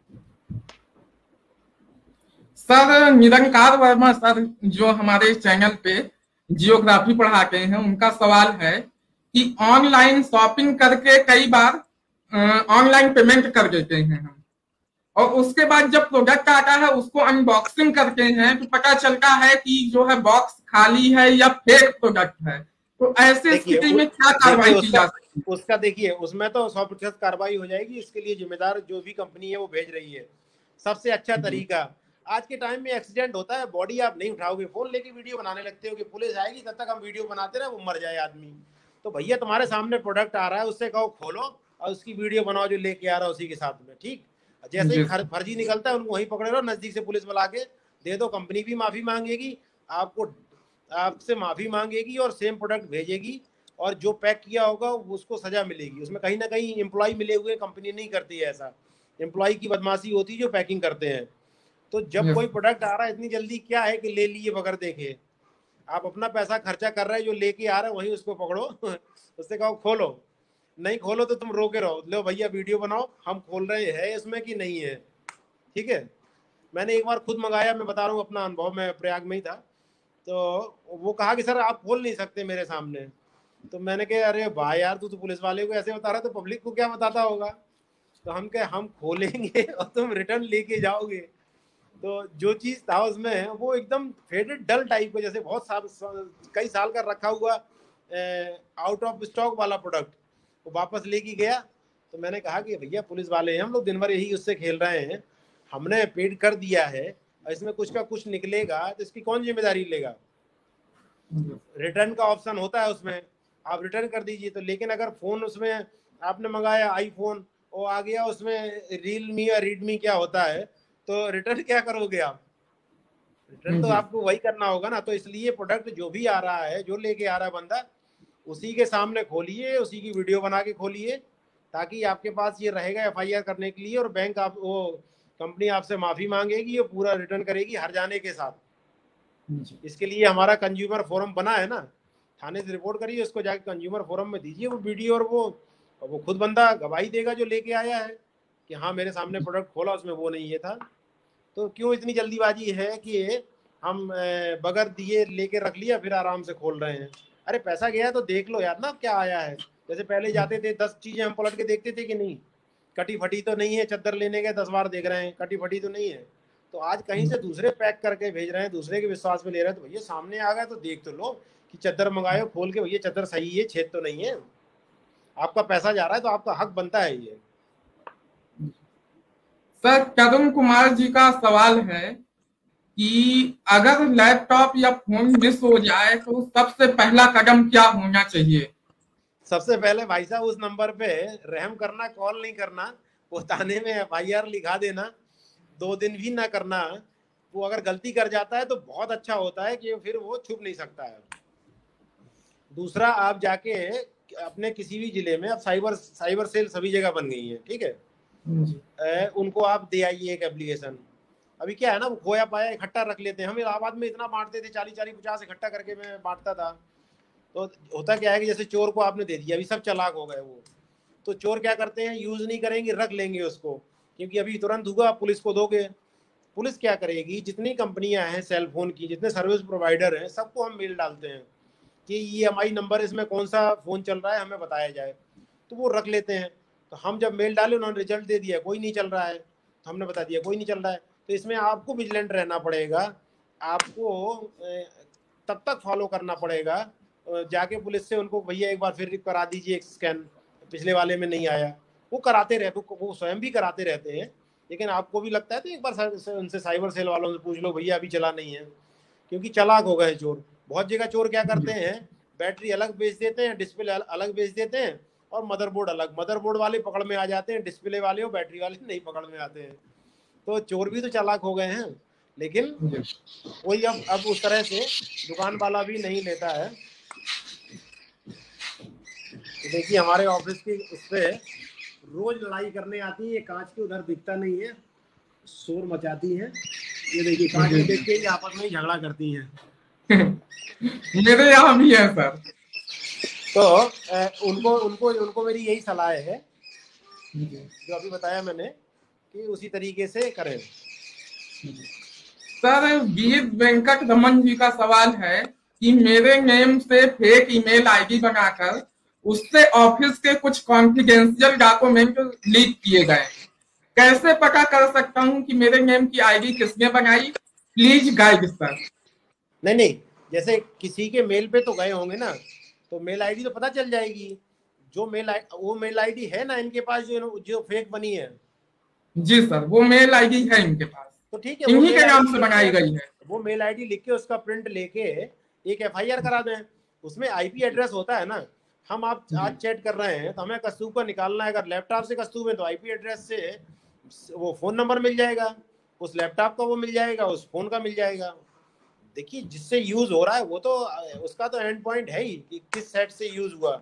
Sir Nirankar Verma sir जो हमारे चैनल पे जियोग्राफी पढ़ाते हैं, उनका सवाल है कि ऑनलाइन शॉपिंग करके कई बार ऑनलाइन पेमेंट कर देते हैं हम, और उसके बाद जब प्रोडक्ट आता है उसको अनबॉक्सिंग करते हैं तो पता चलता है कि जो है बॉक्स खाली है या फेक प्रोडक्ट है, तो ऐसे स्थिति में क्या कार्रवाई की जा सकती है? उसका देखिए, उसमें तो सौ प्रतिशत कार्रवाई हो जाएगी, इसके लिए जिम्मेदार जो भी कंपनी है वो भेज रही है। सबसे अच्छा तरीका, आज के टाइम में एक्सीडेंट होता है, बॉडी आप नहीं उठाओगे, फोन लेके वीडियो बनाने लगते हो कि पुलिस आएगी, तब तक हम वीडियो बनाते रहे, वो मर जाए आदमी। तो भैया तुम्हारे सामने प्रोडक्ट आ रहा है, उससे कहो खोलो और उसकी वीडियो बनाओ जो लेके आ रहा है उसी के साथ में, ठीक। जैसे ही फर्जी निकलता है उनको वहीं पकड़े रहो, नजदीक से पुलिस बुला के दे दो, कंपनी भी माफी मांगेगी, आपको आपसे माफी मांगेगी और सेम प्रोडक्ट भेजेगी, और जो पैक किया होगा उसको सजा मिलेगी। उसमें कहीं ना कहीं एम्प्लॉय मिले हुए, कंपनी नहीं करती है ऐसा, एम्प्लॉय की बदमाशी होती है जो पैकिंग करते हैं। तो जब कोई प्रोडक्ट आ रहा है, इतनी जल्दी क्या है कि ले लिए बगैर देखे, आप अपना पैसा खर्चा कर रहे हैं, जो लेके आ रहा है वहीं उसको पकड़ो उससे कहो खोलो, नहीं खोलो तो तुम रोके रहो, लो भैया वीडियो बनाओ, हम खोल रहे हैं इसमें कि नहीं है, ठीक है। मैंने एक बार खुद मंगाया, मैं बता रहा हूँ अपना अनुभव, मैं प्रयाग में ही था, तो वो कहा कि सर आप खोल नहीं सकते मेरे सामने। तो मैंने कहा अरे भाई यार, तू तो पुलिस वाले को ऐसे बता रहा, तो पब्लिक को क्या बताता होगा। तो हम कहे हम खोलेंगे और तुम रिटर्न लेके जाओगे। तो जो चीज था उसमें वो एकदम फेडेड डल टाइप का, जैसे बहुत साल कई साल का रखा हुआ आउट ऑफ स्टॉक वाला प्रोडक्ट, वो वापस लेके गया। तो मैंने कहा कि भैया पुलिस वाले हैं, हम लोग दिन भर यही उससे खेल रहे हैं, हमने पेड कर दिया है, इसमें कुछ का कुछ निकलेगा तो इसकी कौन जिम्मेदारी लेगा। रिटर्न का ऑप्शन होता है उसमें, आप रिटर्न कर दीजिए। तो लेकिन अगर फोन उसमें आपने मंगाया आईफोन, वो आ गया उसमें रियलमी या रीडमी क्या होता है, तो रिटर्न क्या करोगे आप? रिटर्न तो आपको वही करना होगा ना। तो इसलिए प्रोडक्ट जो भी आ रहा है, जो लेके आ रहा है बंदा, उसी के सामने खोलिए, उसी की वीडियो बना के खोलिए, ताकि आपके पास ये रहेगा एफ आई आर करने के लिए, और बैंक आप वो कंपनी आपसे माफी मांगेगी, ये पूरा रिटर्न करेगी हर जाने के साथ। इसके लिए हमारा कंज्यूमर फोरम बना है ना, थाने से रिपोर्ट करिए, उसको जाके कंज्यूमर फोरम में दीजिए वो वीडियो, और वो वो खुद बंदा गवाही देगा जो लेके आया है कि हाँ मेरे सामने प्रोडक्ट खोला, उसमें वो नहीं ये था। तो क्यों इतनी जल्दीबाजी है कि हम बगैर दिए लेके रख लिया फिर आराम से खोल रहे हैं। अरे पैसा गया तो देख लो यार ना क्या आया है। जैसे पहले जाते थे, दस चीजें हम पलट के देखते थे कि नहीं, कटी फटी तो नहीं है, चद्दर लेने गए दस बार देख रहे हैं कटी फटी तो नहीं है। तो आज कहीं से दूसरे पैक करके भेज रहे हैं, दूसरे के विश्वास में ले रहे हैं, तो भैया सामने आ गया तो देख तो लो कि चद्दर मंगाए, खोल के भैया चद्दर सही है, छेद तो नहीं है, आपका पैसा जा रहा है तो आपका हक बनता है ये। सर करुण कुमार जी का सवाल है कि अगर लैपटॉप या फोन मिस हो जाए तो सबसे पहला कदम क्या होना चाहिए? सबसे पहले भाई साहब उस नंबर पे रहम करना, कॉल नहीं करना, वो थाने में एफ आई आर लिखा देना, दो दिन भी ना करना। वो अगर गलती कर जाता है तो बहुत अच्छा होता है कि फिर वो छुप नहीं सकता है। दूसरा, आप जाके अपने किसी भी जिले में, अब साइबर साइबर सेल सभी जगह बन गई है, ठीक है, ए, उनको आप दे आइए एक एप्लीकेशन। अभी क्या है ना, वो खोया पाया इकट्ठा रख लेते हैं, हम इलाहाबाद में इतना बांटते थे, चालीस चालीस पचास इकट्ठा करके मैं बांटता था। तो होता क्या है कि जैसे चोर को आपने दे दिया, अभी सब चालाक हो गए, वो तो चोर क्या करते हैं, यूज नहीं करेंगे, रख लेंगे उसको, क्योंकि अभी तुरंत होगा, पुलिस को दोगे। पुलिस क्या करेगी, जितनी कंपनियां हैं सेल फोन की, जितने सर्विस प्रोवाइडर हैं, सबको हम मेल डालते हैं कि ई एम आई नंबर इसमें कौन सा फ़ोन चल रहा है हमें बताया जाए, तो वो रख लेते हैं। तो हम जब मेल डाले, उन्होंने रिजल्ट दे दिया कोई नहीं चल रहा है, तो हमने बता दिया कोई नहीं चल रहा है। तो इसमें आपको विजिलेंट रहना पड़ेगा, आपको तब तक फॉलो करना पड़ेगा, जाके पुलिस से उनको भैया एक बार फिर करा दीजिए एक स्कैन, पिछले वाले में नहीं आया। वो कराते रहते, वो स्वयं भी कराते रहते हैं, लेकिन आपको भी लगता है तो एक बार उनसे साइबर सेल वालों से पूछ लो, भैया अभी चला नहीं है, क्योंकि चालाक हो गए चोर। बहुत जगह चोर क्या करते हैं, बैटरी अलग बेच देते हैं, डिस्प्ले अलग बेच देते हैं, और मदरबोर्ड अलग। मदरबोर्ड वाले पकड़ में आ जाते हैं, डिस्प्ले वाले और बैटरी वाले नहीं पकड़ में आते हैं। तो चोर भी तो चालाक हो गए हैं, लेकिन वही अब अब उस तरह से दुकान वाला भी नहीं लेता है। तो देखिए हमारे ऑफिस की उस पर रोज लड़ाई करने आती है, ये कांच के उधर दिखता नहीं है, शोर मचाती है। ये देखिए कांच में देख के ही आपस में झगड़ा करती हैं। मेरे यहाँ भी है सर। तो ए, उनको उनको उनको मेरी यही सलाह है जो अभी बताया मैंने, कि उसी तरीके से करें। सर वीर वेंकट रमन जी का सवाल है कि मेरे नेम से फेक ईमेल आईडी बनाकर उससे ऑफिस के कुछ कॉन्फिडेंशियल डॉक्यूमेंट लीक किए गए, कैसे पता कर सकता हूं कि मेरे नेम की आईडी किसने बनाई? Please guide sir. नहीं नहीं, जैसे किसी के मेल पे तो गए होंगे ना, तो मेल आईडी तो पता चल जाएगी। जो मेल आई वो मेल आईडी है ना इनके पास, जो जो फेक बनी है। जी सर, वो मेल आईडी है इनके पास, तो ठीक है, इन्हीं के नाम से बनाई गई है। वो मेल आईडी लिख के उसका प्रिंट लेके एक एफ आई आर करा दें। उसमें आईपी एड्रेस होता है ना। हम आप आज चैट कर रहे हैं तो हमें कस्तूब का निकालना है, अगर लैपटॉप से कस्तूब है तो आईपी एड्रेस से वो फोन नंबर मिल जाएगा, उस लैपटॉप का वो मिल जाएगा, उस फोन का मिल जाएगा। देखिए जिससे यूज हो रहा है वो तो उसका तो एंड पॉइंट है ही कि किस सेट से यूज हुआ।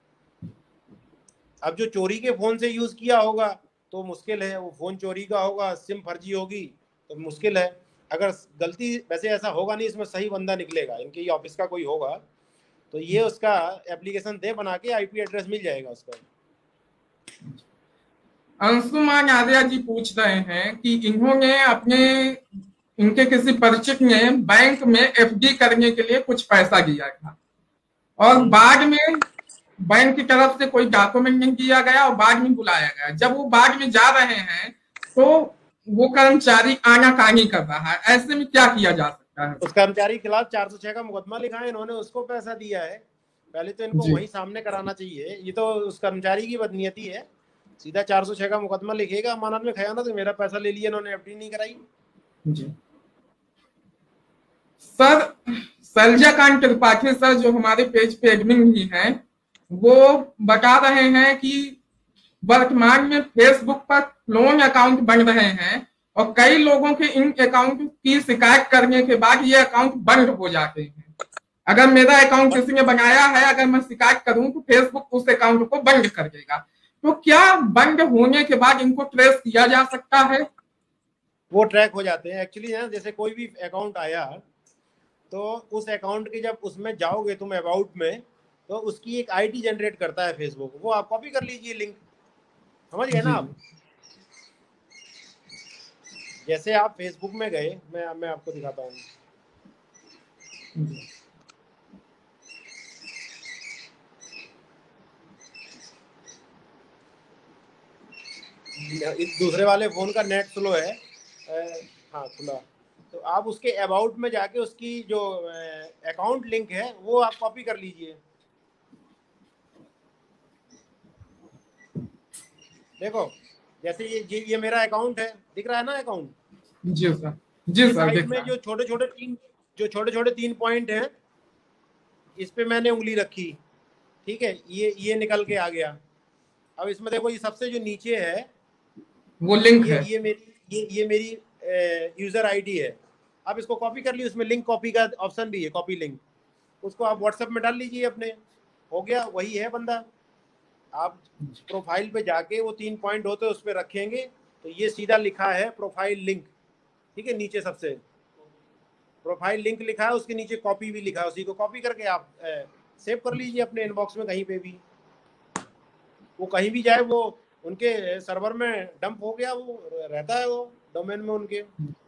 अब जो चोरी के फोन से यूज किया होगा तो मुश्किल है, वो फोन चोरी का होगा, सिम फर्जी होगी तो मुश्किल है। अगर गलती, वैसे ऐसा होगा नहीं, इसमें सही बंदा निकलेगा, इनके ऑफिस का कोई होगा तो ये उसका एप्लीकेशन दे बना के आईपी एड्रेस मिल जाएगा उसका। अंशुमान आर्या जी पूछ रहे हैं कि इन्होंने अपने इनके किसी परिचित ने बैंक में एफडी करने के लिए कुछ पैसा दिया था और बाद में बैंक की तरफ से कोई डॉक्यूमेंट नहीं दिया गया और बाद में बुलाया गया। जब वो बाद में जा रहे हैं तो वो कर्मचारी आनाकानी कर रहा है, ऐसे में क्या किया जा सकता है? उस कर्मचारी के खिलाफ चार सौ छह का मुकदमा लिखा है, इन्होंने उसको पैसा दिया है, पहले तो इनको वही सामने कराना चाहिए। ये तो उस कर्मचारी की बदनीयती है, सीधा चार सौ छह का मुकदमा लिखेगा, अमानत में खयानत, तो मेरा पैसा ले लिया इन्होंने, एफडी नहीं कराई। जी सर, शैलजाकांत त्रिपाठी सर जो हमारे पेज पे एडमिन भी हैं, वो बता रहे हैं कि वर्तमान में फेसबुक पर क्लोन अकाउंट बन रहे हैं और कई लोगों के इन अकाउंट की शिकायत करने के बाद ये अकाउंट बंद हो जाते हैं। अगर मेरा अकाउंट किसी ने बनाया है, अगर मैं शिकायत करूं तो फेसबुक उस अकाउंट को बंद कर देगा। तो क्या बंद होने के बाद इनको ट्रेस किया जा सकता है? वो ट्रैक हो जाते हैं एक्चुअली ना। जैसे कोई भी अकाउंट आया तो उस अकाउंट के जब उसमें जाओगे तुम अबाउट में, तो उसकी एक आईडी जनरेट करता है फेसबुक, वो आप कॉपी कर लीजिए लिंक, समझ गए ना आप। जैसे आप फेसबुक में गए, मैं मैं आपको दिखाता हूँ। इस दूसरे वाले फोन का नेट स्लो है, हाँ खुला, तो आप उसके अबाउट में जाके उसकी जो अकाउंट लिंक है वो आप कॉपी कर लीजिए। देखो जैसे ये ये मेरा अकाउंट है, दिख रहा है ना अकाउंट? जी सर, जी सर। साइड में जो छोटे छोटे तीन जो छोटे छोटे तीन पॉइंट हैं, इस पे मैंने उंगली रखी, ठीक है, ये ये निकल के आ गया। अब इसमें देखो ये सबसे जो नीचे है वो लिंक ये, है, ये मेरी ये ये मेरी यूजर आईडी है। अब इसको कॉपी कर ली, उसमें लिंक कॉपी का ऑप्शन भी है, कॉपी लिंक, उसको आप व्हाट्सएप में डाल लीजिए अपने, हो गया, वही है बंदा। आप प्रोफाइल पे जाके वो तीन पॉइंट होते हैं उस पर रखेंगे तो ये सीधा लिखा है प्रोफाइल लिंक, ठीक है, नीचे सबसे प्रोफाइल लिंक लिखा है, उसके नीचे कॉपी भी लिखा है, उसी को कॉपी करके आप सेव कर लीजिए अपने इनबॉक्स में कहीं पे भी। वो कहीं भी जाए वो उनके सर्वर में डंप हो गया, वो रहता है वो डोमेन में उनके।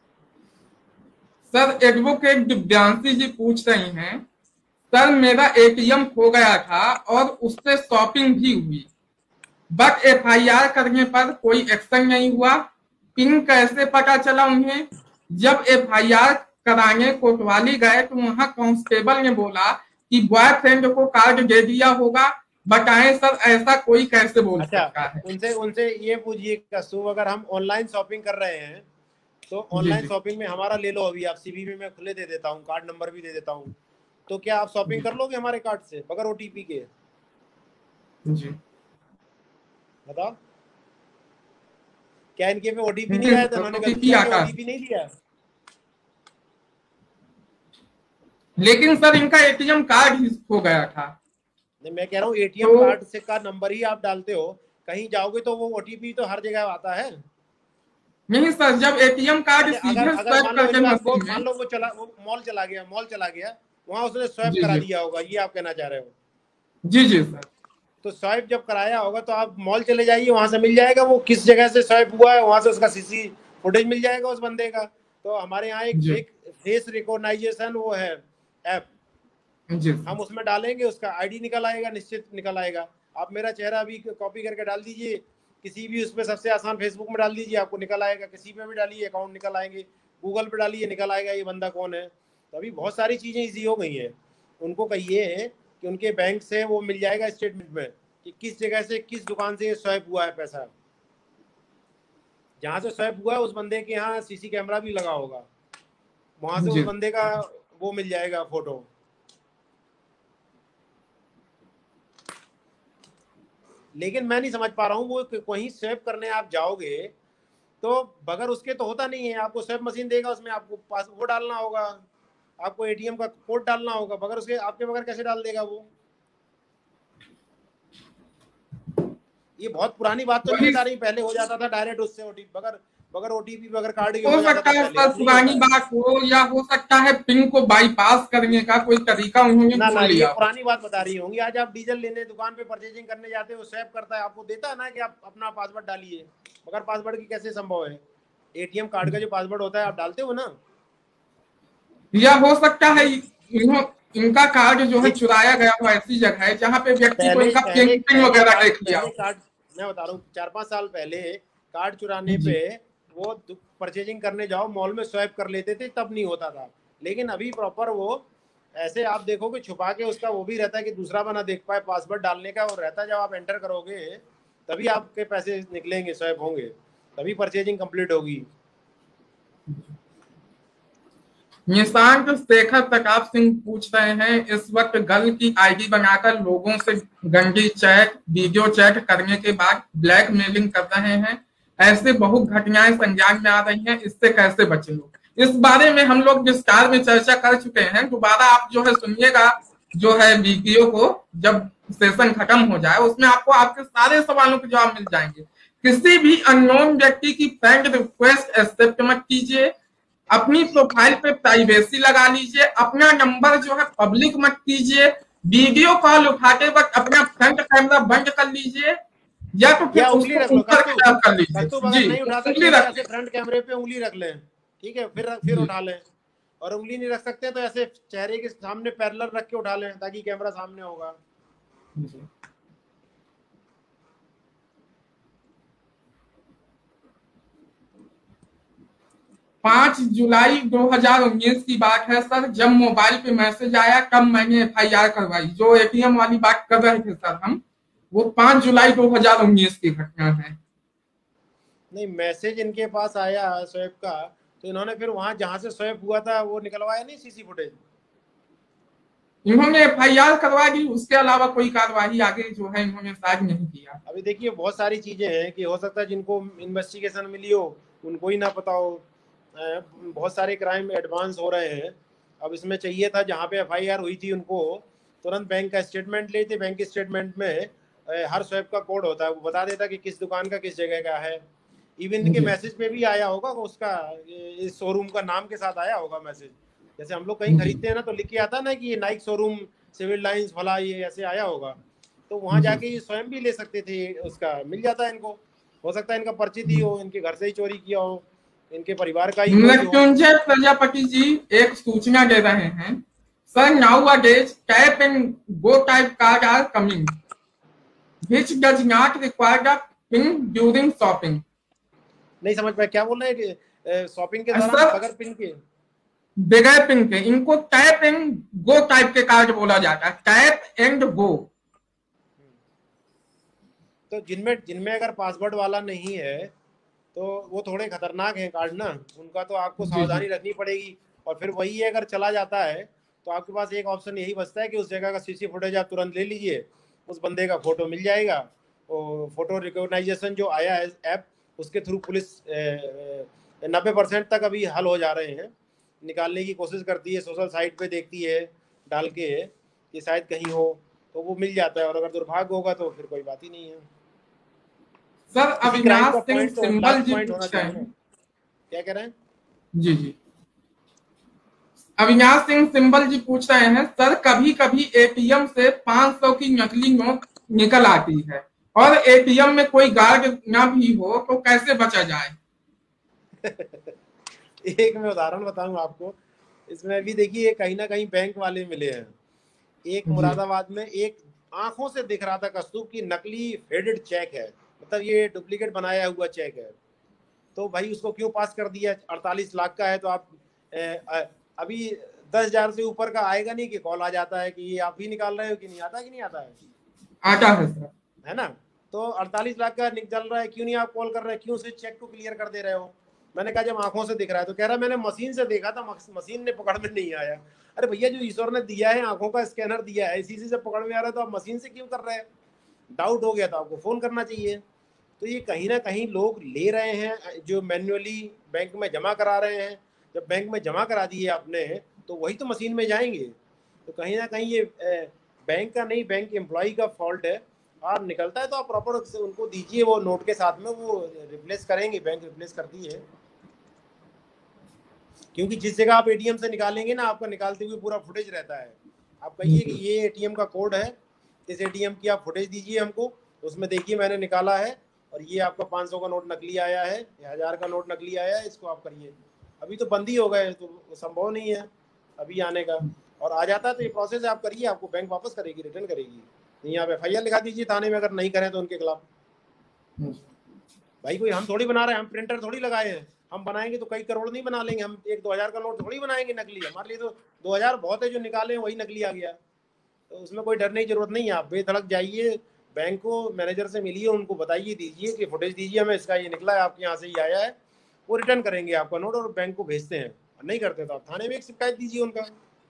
सर एडवोकेट दिव्यांशी जी पूछ रही हैं, सर मेरा एटीएम खो गया था और उससे शॉपिंग भी हुई, बट एफआईआर करने पर कोई एक्शन नहीं हुआ, पिन कैसे पता चला उन्हें? जब एफआईआर कराने कोतवाली गए तो वहां कांस्टेबल ने बोला कि बॉयफ्रेंड को कार्ड दे दिया होगा। बताएं सर, ऐसा कोई कैसे बोल अच्छा, सकता है? उनसे उनसे ये पूछिए कसूम, अगर हम ऑनलाइन शॉपिंग कर रहे हैं तो ऑनलाइन शॉपिंग में हमारा ले लो, अभी आप सीवी में खुले दे देता हूँ, कार्ड नंबर भी दे देता हूँ, तो क्या आप शॉपिंग कर लोगे हमारे कार्ड से बगैर ओटीपी के? जी बताओ, क्या इनके में ओटीपी नहीं आया था? उन्होंने गलती ओटीपी नहीं दिया। लेकिन सर इनका एटीएम कार्ड ही खो गया था। नहीं, मैं कह रहा हूँ एटीएम तो... कार्ड से का नंबर ही आप डालते हो, कहीं जाओगे तो वो ओटीपी तो हर जगह आता है। नहीं सर, जब एटीएम कार्ड सीधे स्वाइप करके मशीन में, मान लो वो चला वो मॉल चला गया मॉल चला गया वहां उसने स्वाइप करा दिया होगा, ये आप कहना चाह रहे हो? जी जी सर। तो स्वाइप जब कराया होगा तो आप मॉल चले जाइए, वहां से मिल जाएगा वो किस जगह से स्वाइप हुआ है, वहां से उसका सीसी फुटेज मिल जाएगा उस बंदे का। तो हमारे यहाँ एक, एक फेस रिकॉग्नाइजेशन वो है ऐप, हम उसमें डालेंगे, उसका आईडी निकल आएगा, निश्चित निकल आएगा। आप मेरा चेहरा अभी कॉपी करके डाल दीजिए किसी भी उसमें, सबसे आसान फेसबुक में डाल दीजिए, आपको निकल आएगा। किसी पे भी डालिए अकाउंट निकल आएंगे, गूगल पे डालिए निकल आएगा ये बंदा कौन है। तो अभी बहुत सारी चीज़ें इजी हो गई हैं। उनको कहिए कि उनके बैंक से वो मिल जाएगा स्टेटमेंट में कि किस जगह से किस दुकान से स्वैप हुआ है पैसा, जहाँ से स्वैप हुआ है उस बंदे के यहाँ सीसी कैमरा भी लगा होगा, वहां से उस बंदे का वो मिल जाएगा फोटो। लेकिन मैं नहीं समझ पा रहा हूँ, वो कहीं स्वैप करने आप जाओगे तो बगैर उसके तो होता नहीं है, आपको स्वैप मशीन देगा, उसमें आपको पास वो डालना होगा, आपको एटीएम का कोड डालना होगा, बगैर उसके आपके बगैर कैसे डाल देगा वो? ये बहुत पुरानी बात तो नहीं बता रही, पहले हो जाता था डायरेक्ट उससे ओटीपी, बगैर बगैर ओटीपी बगैर कार्ड के हो सकता है सर पुरानी बात हो, या हो सकता है पिन को बाईपास करने का कोई तरीका उन्होंने ना, ना, ये पुरानी बात बता रही होंगी। आज आप डीजल लेने दुकान पे परचेजिंग करने जाते हो, स्वैप करता है, आपको देता है ना कि आप अपना पासवर्ड डालिए, बगैर पासवर्ड की कैसे संभव है? एटीएम कार्ड का जो पासवर्ड होता है आप डालते हो ना। या हो सकता है इनका कार्ड जो है चुराया गया हो ऐसी जगह है जहाँ पे व्यक्ति को इनका पिन वगैरह देख लिया। कार्ड मैं बता रहा हूँ, चार पाँच साल पहले कार्ड चुराने पे वो परचेजिंग करने जाओ मॉल में स्वैप कर लेते थे, तब नहीं होता था। लेकिन अभी प्रॉपर वो ऐसे आप देखोगे छुपा के उसका वो भी रहता है कि दूसरा बना देख पाए पासवर्ड डालने का, और रहता है जब आप एंटर करोगे तभी आपके पैसे निकलेंगे, स्वैप होंगे, तभी परचेजिंग कंप्लीट होगी। निशांत शेखर प्रताप सिंह पूछ रहे हैं, इस वक्त गर्ल की आईडी बनाकर लोगों से गंदी चैट वीडियो चैट करने के बाद ब्लैकमेलिंग कर रहे हैं, ऐसे बहुत घटनाएं संज्ञान में आ रही हैं, इससे कैसे बचे लोग? इस बारे में हम लोग विस्तार में चर्चा कर चुके हैं, दोबारा आप जो है सुनिएगा जो है वीडियो को, जब सेशन खत्म हो जाए उसमें आपको आपके सारे सवालों के जवाब मिल जाएंगे। किसी भी अननोन व्यक्ति की फ्रेंड रिक्वेस्ट एक्सेप्ट मत कीजिए, अपनी प्रोफाइल पे प्राइवेसी लगा लीजिए, अपना नंबर जो है पब्लिक मत कीजिए, वीडियो कॉल उठाते वक्त अपना फ्रंट कैमरा बंद कर लीजिए, या तो फिर उंगली रख लो, कर लीजिए जी, नहीं उठा सकते ऐसे फ्रंट कैमरे पे उंगली रख लें, ठीक है, फिर फिर उठा लें। और उंगली नहीं रख सकते तो ऐसे चेहरे के सामने पैरेलल रख के उठा लें ताकि कैमरा सामने होगा। पाँच जुलाई दो हजार उन्नीस की बात है सर, जब मोबाइल पे मैसेज आया तब मैंने एफ आई आर करवाई। जो एटीएम वाली बात कर रहे थे सर हम, वो पाँच जुलाई दो हजार उन्नीस की घटना है। नहीं, मैसेज इनके पास आया स्वैप का, तो इन्होंने फिर वहां जहां से स्वैप हुआ था वो निकलवाया नहीं सीसी फुटेज? इन्होंने एफ आई आर करवा दी, उसके अलावा कोई कार्रवाई आगे जो है इन्होंने शायद नहीं किया। अभी देखिए बहुत सारी चीजें हैं कि हो सकता है जिनको इन्वेस्टिगेशन मिली हो उनको ही ना पता हो, बहुत सारे क्राइम एडवांस हो रहे हैं। अब इसमें चाहिए था जहाँ पे एफ आई आर हुई थी उनको तुरंत बैंक का स्टेटमेंट लेते, बैंक के स्टेटमेंट में हर स्वैप का कोड होता है, वो बता देता कि किस दुकान का किस जगह का है। इवन के मैसेज पे भी आया होगा उसका, इस शोरूम का नाम के साथ आया होगा मैसेज, जैसे हम लोग कहीं खरीदते हैं ना तो लिख के आता ना कि ये नाइक शोरूम सिविल लाइंस फला, ये ऐसे आया होगा। तो वहां जाके ये स्वयं भी ले सकते थे, उसका मिल जाता है इनको। हो सकता है इनका परिचित ही हो, इनके घर से ही चोरी किया हो, इनके परिवार का ही कोई हो। मृत्युंजय प्रजापति जी एक सूचना दे रहे हैं, sir nowadays tap and go type card are coming which does not require the pin during shopping। नहीं समझ पाया क्या बोल रहे हैं कि शॉपिंग के दौरान बगैर पिन के बगैर पिन के इनको टैप एंड गो टाइप के कार्ड बोला जाता है, टैप एंड गो। तो जिनमें जिनमें अगर पासवर्ड वाला नहीं है तो वो थोड़े खतरनाक हैं कार्ड ना, उनका तो आपको सावधानी रखनी पड़ेगी। और फिर वही है, अगर चला जाता है तो आपके पास एक ऑप्शन यही बचता है कि उस जगह का सीसी फुटेज आप तुरंत ले लीजिए, उस बंदे का फोटो मिल जाएगा। और फोटो रिकॉग्नाइजेशन जो आया है ऐप, उसके थ्रू पुलिस नब्बे परसेंट तक अभी हल हो जा रहे हैं, निकालने की कोशिश करती है, सोशल साइट पे देखती है डाल के कि शायद कहीं हो तो वो मिल जाता है। और अगर दुर्भाग्य होगा तो फिर कोई बात ही नहीं है। सर अविनाश सिंह सिंबल जी पूछ रहे हैं, क्या कह रहे हैं? जी जी अविनाश सिंह सिंबल जी पूछ रहे हैं, सर कभी कभी एटीएम से पांच सौ की नकली नोट निकल आती है और एटीएम में कोई गार्ड ना भी हो तो कैसे बचा जाए? एक मैं उदाहरण बताऊं आपको, इसमें भी देखिए कहीं ना कहीं बैंक वाले मिले हैं। एक मुरादाबाद में एक आंखों से दिख रहा था कस्तूर की नकली फेडेड चेक है, मतलब ये डुप्लीकेट बनाया हुआ चेक है। तो भाई उसको क्यों पास कर दिया? अड़तालीस लाख का है तो आप ए, अभी दस हजार से ऊपर का आएगा नहीं कि कॉल आ जाता है कि ये आप ही निकाल रहे हो कि नहीं आता कि नहीं आता है? आता है सर, है ना। तो अड़तालीस लाख का निकल रहा है, क्यों नहीं आप कॉल कर रहे हैं, क्यों से चेक को क्लियर कर दे रहे हो? मैंने कहा जब आंखों से दिख रहा है तो कह रहा मैंने मशीन से देखा था, मशीन ने पकड़ में नहीं आया। अरे भैया जो ईश्वर ने दिया है, आंखों का स्कैनर दिया है, इसी से पकड़ में आ रहा है तो आप मशीन से क्यों कर रहे हैं? डाउट हो गया तो आपको फोन करना चाहिए। तो ये कहीं ना कहीं लोग ले रहे हैं जो मैन्युअली बैंक में जमा करा रहे हैं। जब बैंक में जमा करा दिए आपने तो वही तो मशीन में जाएंगे। तो कहीं ना कहीं ये बैंक का नहीं, बैंक एम्प्लॉय का फॉल्ट है। आप निकलता है तो आप प्रॉपर उनको दीजिए, वो नोट के साथ में वो रिप्लेस करेंगे, बैंक रिप्लेस करती है। क्योंकि जिस जगह आप एटीएम से निकालेंगे ना, आपका निकालते हुए पूरा फुटेज रहता है। आप कहिए कि ये एटीएम का कोड है, इस एटीएम की आप फुटेज दीजिए हमको, उसमें देखिए मैंने निकाला है और ये आपका पाँच सौ का नोट नकली आया है या हजार का नोट नकली आया है, इसको आप करिए। अभी तो बंद ही हो गए तो संभव नहीं है अभी आने का, और आ जाता है तो ये प्रोसेस आप करिए, आपको बैंक वापस करेगी, रिटर्न करेगी। नहीं आप एफ आई आर लिखा दीजिए थाने में, अगर नहीं करें तो उनके खिलाफ। भाई कोई हम थोड़ी बना रहे हैं, हम प्रिंटर थोड़ी लगाए हैं। हम बनाएंगे तो कई करोड़ नहीं बना लेंगे, हम एक दो हजार का नोट थोड़ी बनाएंगे नकली। हमारे लिए तो दो हजार बहुत है, जो निकाले वही नकली आ गया। तो उसमें कोई डरने की जरूरत नहीं है। आप बेधड़क जाइए बैंक को, मैनेजर से मिलिए, उनको बताइए, दीजिए कि फुटेज दीजिए हमें, इसका ये निकला है, आपके यहाँ से ही आया है। वो रिटर्न करेंगे आपका नोट और बैंक को भेजते हैं। नहीं करते तो आप थाने में एक शिकायत दीजिए उनका।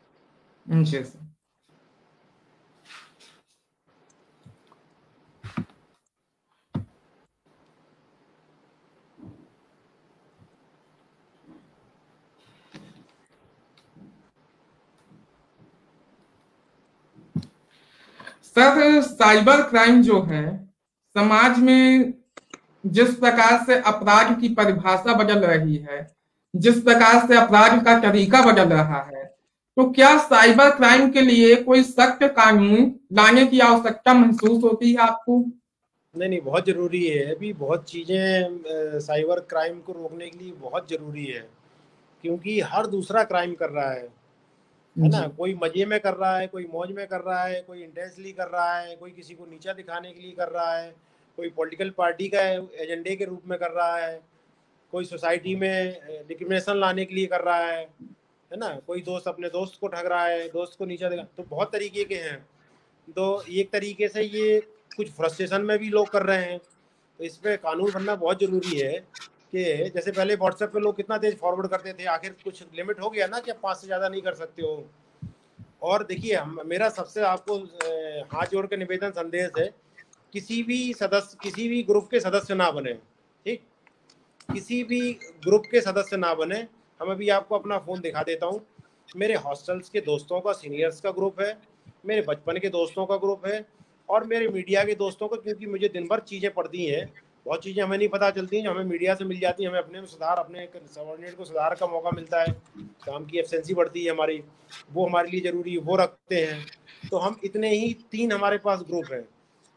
सर साइबर क्राइम जो है समाज में जिस प्रकार से अपराध की परिभाषा बदल रही है, जिस प्रकार से अपराध का तरीका बदल रहा है, तो क्या साइबर क्राइम के लिए कोई सख्त कानून लाने की आवश्यकता महसूस होती है आपको? नहीं नहीं, बहुत जरूरी है। अभी बहुत चीजें साइबर क्राइम को रोकने के लिए बहुत जरूरी है, क्योंकि हर दूसरा क्राइम कर रहा है, है ना। कोई मजे में कर रहा है, कोई मौज में कर रहा है, कोई इंटेंसली कर रहा है, कोई किसी को नीचा दिखाने के लिए कर रहा है, कोई पॉलिटिकल पार्टी का एजेंडे के रूप में कर रहा है, कोई सोसाइटी में डिस्क्रिमिनेशन लाने के लिए कर रहा है, है ना। कोई दोस्त अपने दोस्त को ठग रहा है, दोस्त को नीचा दिखा, तो बहुत तरीके के हैं। तो एक तरीके से ये कुछ फ्रस्ट्रेशन में भी लोग कर रहे हैं। तो इस पर कानून बनना बहुत जरूरी है कि जैसे पहले व्हाट्सएप पे लोग कितना तेज फॉरवर्ड करते थे, आखिर कुछ लिमिट हो गया ना कि आप पाँच से ज़्यादा नहीं कर सकते हो। और देखिए मेरा सबसे आपको हाथ जोड़ के निवेदन संदेश है, किसी भी सदस्य, किसी भी ग्रुप के सदस्य ना बने, ठीक, किसी भी ग्रुप के सदस्य ना बने। हम अभी आपको अपना फ़ोन दिखा देता हूँ। मेरे हॉस्टल्स के दोस्तों का, सीनियर्स का ग्रुप है, मेरे बचपन के दोस्तों का ग्रुप है, और मेरे मीडिया के दोस्तों का, क्योंकि मुझे दिन भर चीज़ें पड़ती हैं, बहुत चीज़ें हमें नहीं पता चलती हैं जो हमें मीडिया से मिल जाती हैं। हमें अपने में सुधार, अपने सबॉर्डिनेट को सुधार का मौका मिलता है, काम की एफिशिएंसी बढ़ती है हमारी, वो हमारे लिए ज़रूरी, वो रखते हैं। तो हम इतने ही तीन हमारे पास ग्रुप हैं।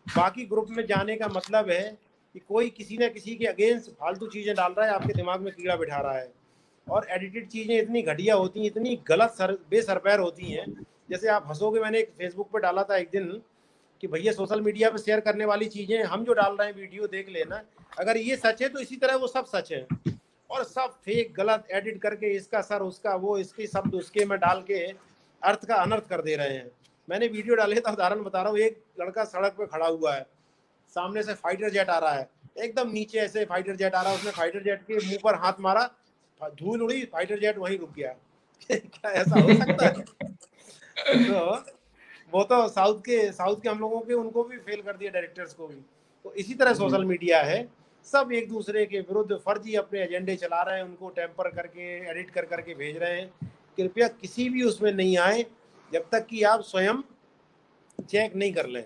बाकी ग्रुप में जाने का मतलब है कि कोई किसी न किसी के अगेंस्ट फालतू चीज़ें डाल रहा है, आपके दिमाग में कीड़ा बिठा रहा है। और एडिटेड चीज़ें इतनी घटिया होती हैं, इतनी गलत सर बेसरपैर होती हैं। जैसे आप हंसोगे, मैंने एक फेसबुक पे डाला था एक दिन कि भैया सोशल मीडिया पे शेयर करने वाली चीज़ें हम जो डाल रहे हैं वीडियो देख लेना, अगर ये सच है तो इसी तरह वो सब सच है, और सब फेक गलत एडिट करके इसका सर उसका वो इसके शब्द उसके में डाल के अर्थ का अनर्थ कर दे रहे हैं। मैंने वीडियो डाले था, उदाहरण बता रहा हूँ, एक लड़का सड़क पे खड़ा हुआ है, सामने से फाइटर जेट आ रहा है, एकदम नीचे ऐसे फाइटर जेट आ रहा है, उसने फाइटर जेट के मुंह पर हाथ मारा, धूल उड़ी, फाइटर जेट वहीं रुक गया। क्या ऐसा हो सकता है? तो वो तो साउथ के साउथ के हम लोगों के उनको भी फेल कर दिया, डायरेक्टर्स को भी। तो इसी तरह सोशल मीडिया है, सब एक दूसरे के विरुद्ध फर्जी अपने एजेंडे चला रहे हैं, उनको टेम्पर करके एडिट कर करके भेज रहे हैं। कृपया किसी भी उसमें नहीं आए जब तक कि आप स्वयं चेक नहीं कर लें।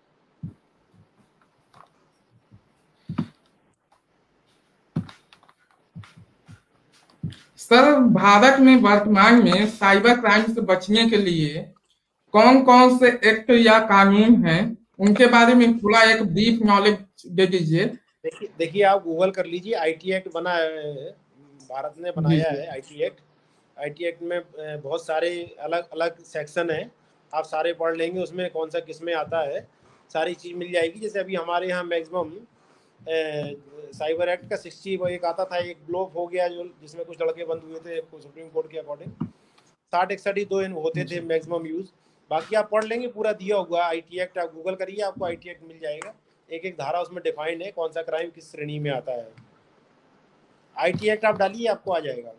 सर, भारत में वर्तमान में साइबर क्राइम से बचने के लिए कौन कौन से एक्ट या कानून हैं, उनके बारे में थोड़ा एक ब्रीफ नॉलेज दे दीजिए। देखिए देखिए आप गूगल कर लीजिए, आईटी एक्ट बना है, भारत ने जी बनाया जी। है आईटी एक्ट। आईटी एक्ट में बहुत सारे अलग अलग सेक्शन हैं, आप सारे पढ़ लेंगे, उसमें कौन सा किस में आता है सारी चीज़ मिल जाएगी। जैसे अभी हमारे यहाँ मैक्सिमम साइबर एक्ट का सिक्सटी वो एक आता था, एक ब्लॉक हो गया जो जिसमें कुछ लड़के बंद हुए थे सुप्रीम कोर्ट के अकॉर्डिंग, साठ इकसठ ही दो होते थे मैक्सिमम यूज़। बाकी आप पढ़ लेंगे, पूरा दिया हुआ आईटी एक्ट, आप गूगल करिए आपको आईटी एक्ट मिल जाएगा, एक एक धारा उसमें डिफाइंड है कौन सा क्राइम किस श्रेणी में आता है। आईटी एक्ट आप डालिए आपको आ जाएगा।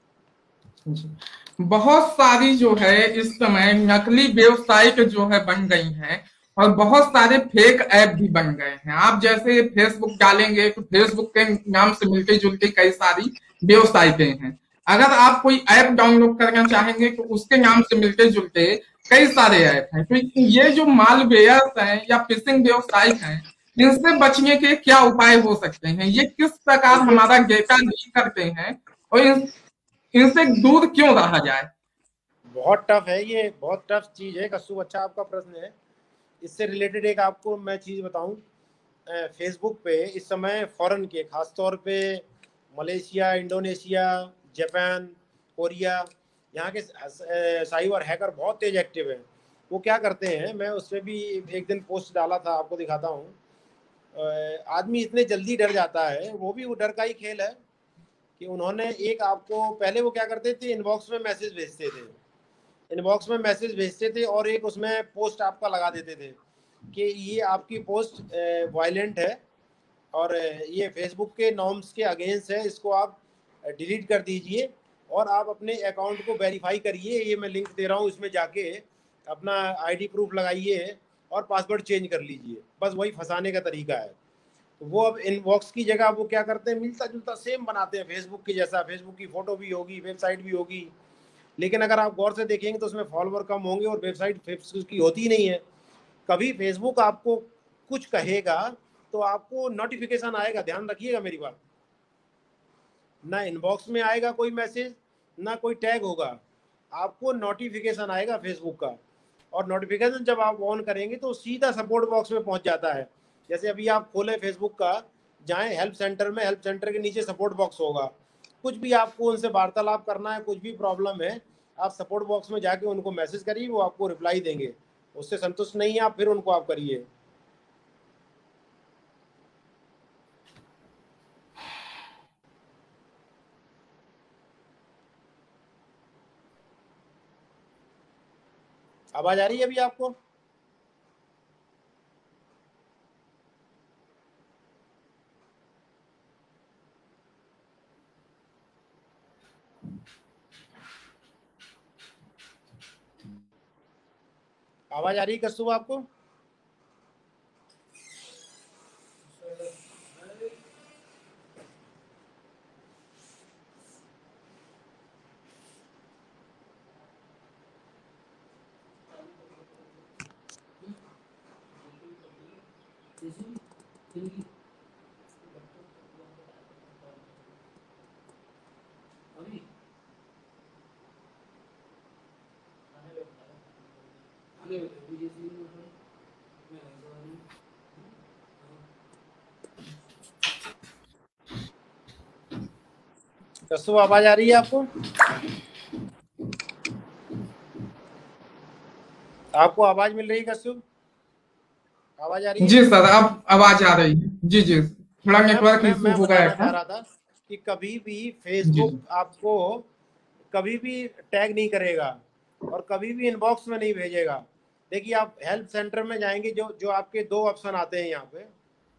बहुत सारी जो है इस समय नकली वेबसाइट जो है बन गई हैं, और बहुत सारे फेक ऐप भी बन गए हैं। आप जैसे फेसबुक डालेंगे तो फेसबुक के नाम से मिलते जुलते कई सारी वेबसाइटें हैं। अगर आप कोई ऐप डाउनलोड करना चाहेंगे तो उसके नाम से मिलते जुलते कई सारे ऐप हैं। तो ये जो मालवेयर हैं या फिशिंग वेबसाइट हैं, इनसे बचने के क्या उपाय हो सकते हैं? ये किस प्रकार देखिए हमारा डेटा लीक करते हैं, और इन, इनसे दूर क्यों रहा जाए? बहुत टफ है, ये बहुत टफ चीज़ है कस्सू, अच्छा आपका प्रश्न है। इससे रिलेटेड एक आपको मैं चीज़ बताऊं, फेसबुक पे इस समय फॉरेन के, खासतौर पे मलेशिया, इंडोनेशिया, जापान, कोरिया, यहाँ के साइबर हैकर बहुत तेज एक्टिव हैं। वो क्या करते हैं, मैं उस पर भी एक दिन पोस्ट डाला था, आपको दिखाता हूँ। आदमी इतने जल्दी डर जाता है, वो भी वो डर का ही खेल है कि उन्होंने एक आपको पहले वो क्या करते थे, इनबॉक्स में मैसेज भेजते थे, इनबॉक्स में मैसेज भेजते थे और एक उसमें पोस्ट आपका लगा देते थे कि ये आपकी पोस्ट वायलेंट है और ये फेसबुक के नॉर्म्स के अगेंस्ट है, इसको आप डिलीट कर दीजिए और आप अपने अकाउंट को वेरीफाई करिए, ये मैं लिंक दे रहा हूँ, इसमें जाके अपना आईडी प्रूफ लगाइए और पासवर्ड चेंज कर लीजिए। बस वही फंसाने का तरीका है। तो वो अब इनबॉक्स की जगह वो क्या करते हैं, मिलता जुलता सेम बनाते हैं फेसबुक की जैसा, फेसबुक की फोटो भी होगी, वेबसाइट भी होगी, लेकिन अगर आप गौर से देखेंगे तो उसमें फॉलोवर कम होंगे और वेबसाइट फेसबुक की होती ही नहीं है। कभी फेसबुक आपको कुछ कहेगा तो आपको नोटिफिकेशन आएगा, ध्यान रखिएगा मेरी बात, ना इनबॉक्स में आएगा कोई मैसेज, ना कोई टैग होगा, आपको नोटिफिकेशन आएगा फेसबुक का। और नोटिफिकेशन जब आप ऑन करेंगे तो सीधा सपोर्ट बॉक्स में पहुंच जाता है। जैसे अभी आप खोलें फेसबुक का, जाएं हेल्प सेंटर में, हेल्प सेंटर के नीचे सपोर्ट बॉक्स होगा, कुछ भी आपको उनसे वार्तालाप करना है, कुछ भी प्रॉब्लम है, आप सपोर्ट बॉक्स में जाके उनको मैसेज करिए, वो आपको रिप्लाई देंगे। उससे संतुष्ट नहीं है आप, फिर उनको आप करिए। आवाज आ रही है अभी आपको? आवाज आ रही है कस्तूब आपको? कस्तूर आवाज आ रही है आपको? आपको आवाज मिल रही है कस्तूर? आवाज आ रही है? जी सर, अब आवाज आ रही है। जी जी, थोड़ा नेटवर्क मैं, इशू मैं हो गया बताना चाह था। रहा था कि कभी भी जी फेसबुक जी आपको कभी भी टैग नहीं करेगा और कभी भी इनबॉक्स में नहीं भेजेगा। देखिए, आप हेल्प सेंटर में जाएंगे, जो जो आपके दो ऑप्शन आते हैं यहाँ पे,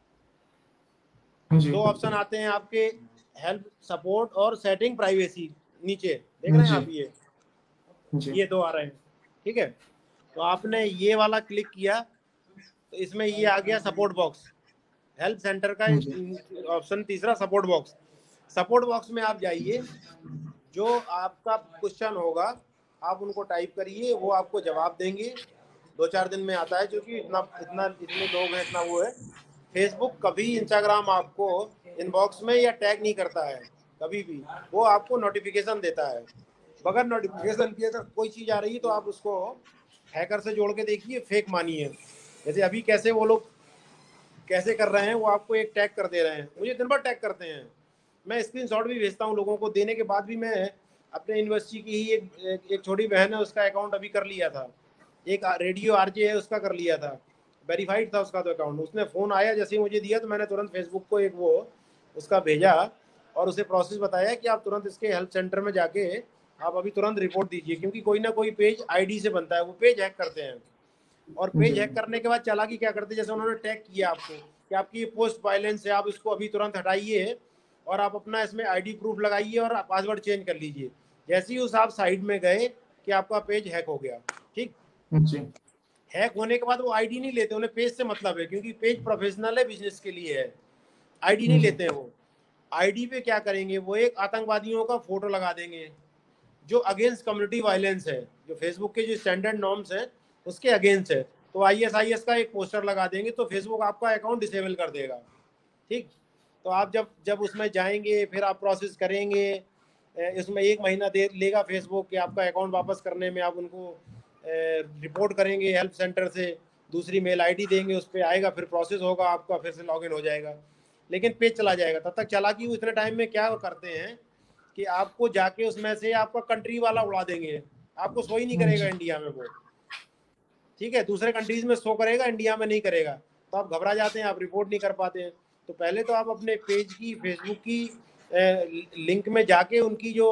जी दो ऑप्शन आते हैं आपके, हेल्प सपोर्ट और सेटिंग प्राइवेसी। नीचे देख रहे हैं जी आप, ये जी ये दो आ रहे हैं, ठीक है। तो आपने ये वाला क्लिक किया तो इसमें ये आ गया सपोर्ट बॉक्स, हेल्प सेंटर का जी ऑप्शन तीसरा, सपोर्ट बॉक्स। सपोर्ट बॉक्स में आप जाइए, जो आपका क्वेश्चन होगा आप उनको टाइप करिए, वो आपको जवाब देंगे। दो चार दिन में आता है, क्योंकि इतना इतना इतने लोग हैं, इतना वो है। फेसबुक कभी इंस्टाग्राम आपको इनबॉक्स में या टैग नहीं करता है कभी भी, वो आपको नोटिफिकेशन देता है। बगैर नोटिफिकेशन किए अगर कोई चीज़ आ रही है तो आप उसको हैकर से जोड़ के देखिए, फेक मानिए। जैसे अभी कैसे वो लोग कैसे कर रहे हैं, वो आपको एक टैग कर दे रहे हैं, मुझे दिन भर टैग करते हैं। मैं स्क्रीनशॉट भी भेजता हूँ लोगों को, देने के बाद भी मैं अपने यूनिवर्सिटी की ही एक, एक, एक छोटी बहन है, उसका अकाउंट अभी कर लिया था। एक रेडियो आरजे है, उसका कर लिया था, वेरीफाइड था उसका तो अकाउंट। उसने फ़ोन आया जैसे ही मुझे दिया तो मैंने तुरंत फेसबुक को एक वो उसका भेजा और उसे प्रोसेस बताया कि आप तुरंत इसके हेल्प सेंटर में जाके आप अभी तुरंत रिपोर्ट दीजिए, क्योंकि कोई ना कोई पेज आईडी से बनता है, वो पेज हैक करते हैं। और पेज हैक करने के बाद चालाकी क्या करते हैं, जैसे उन्होंने टैग किया आपको कि आपकी ये पोस्ट वायलेंस है, आप इसको अभी तुरंत हटाइए और आप अपना इसमें आईडी प्रूफ लगाइए और पासवर्ड चेंज कर लीजिए। जैसे ही उस आप साइड में गए कि आपका पेज हैक हो गया, ठीक। हैक होने के बाद वो आईडी नहीं लेते, उन्हें पेज से मतलब है, क्योंकि पेज प्रोफेशनल है, बिजनेस के लिए है। आईडी नहीं लेते हैं वो। आईडी पे क्या करेंगे, वो एक आतंकवादियों का फोटो लगा देंगे जो अगेंस्ट कम्युनिटी वायलेंस है, जो फेसबुक के जो स्टैंडर्ड नॉर्म्स हैं उसके अगेंस्ट है। तो आई एस आई एस का एक पोस्टर लगा देंगे तो फेसबुक आपका अकाउंट डिसेबल कर देगा, ठीक। तो आप जब जब उसमें जाएंगे, फिर आप प्रोसेस करेंगे, इसमें एक महीना दे लेगा फेसबुक कि आपका अकाउंट वापस करने में। आप उनको रिपोर्ट करेंगे हेल्प सेंटर से, दूसरी मेल आईडी देंगे, उस पर आएगा, फिर प्रोसेस होगा, आपका फिर से लॉगिन हो जाएगा, लेकिन पेज चला जाएगा। तब तक चला कि वो इतने टाइम में क्या करते हैं कि आपको जाके उसमें से आपका कंट्री वाला उड़ा देंगे, आपको शो ही नहीं करेगा इंडिया में वो, ठीक है। दूसरे कंट्रीज में शो करेगा, इंडिया में नहीं करेगा। तो आप घबरा जाते हैं, आप रिपोर्ट नहीं कर पाते हैं। तो पहले तो आप अपने पेज की, फेसबुक की लिंक में जाके उनकी जो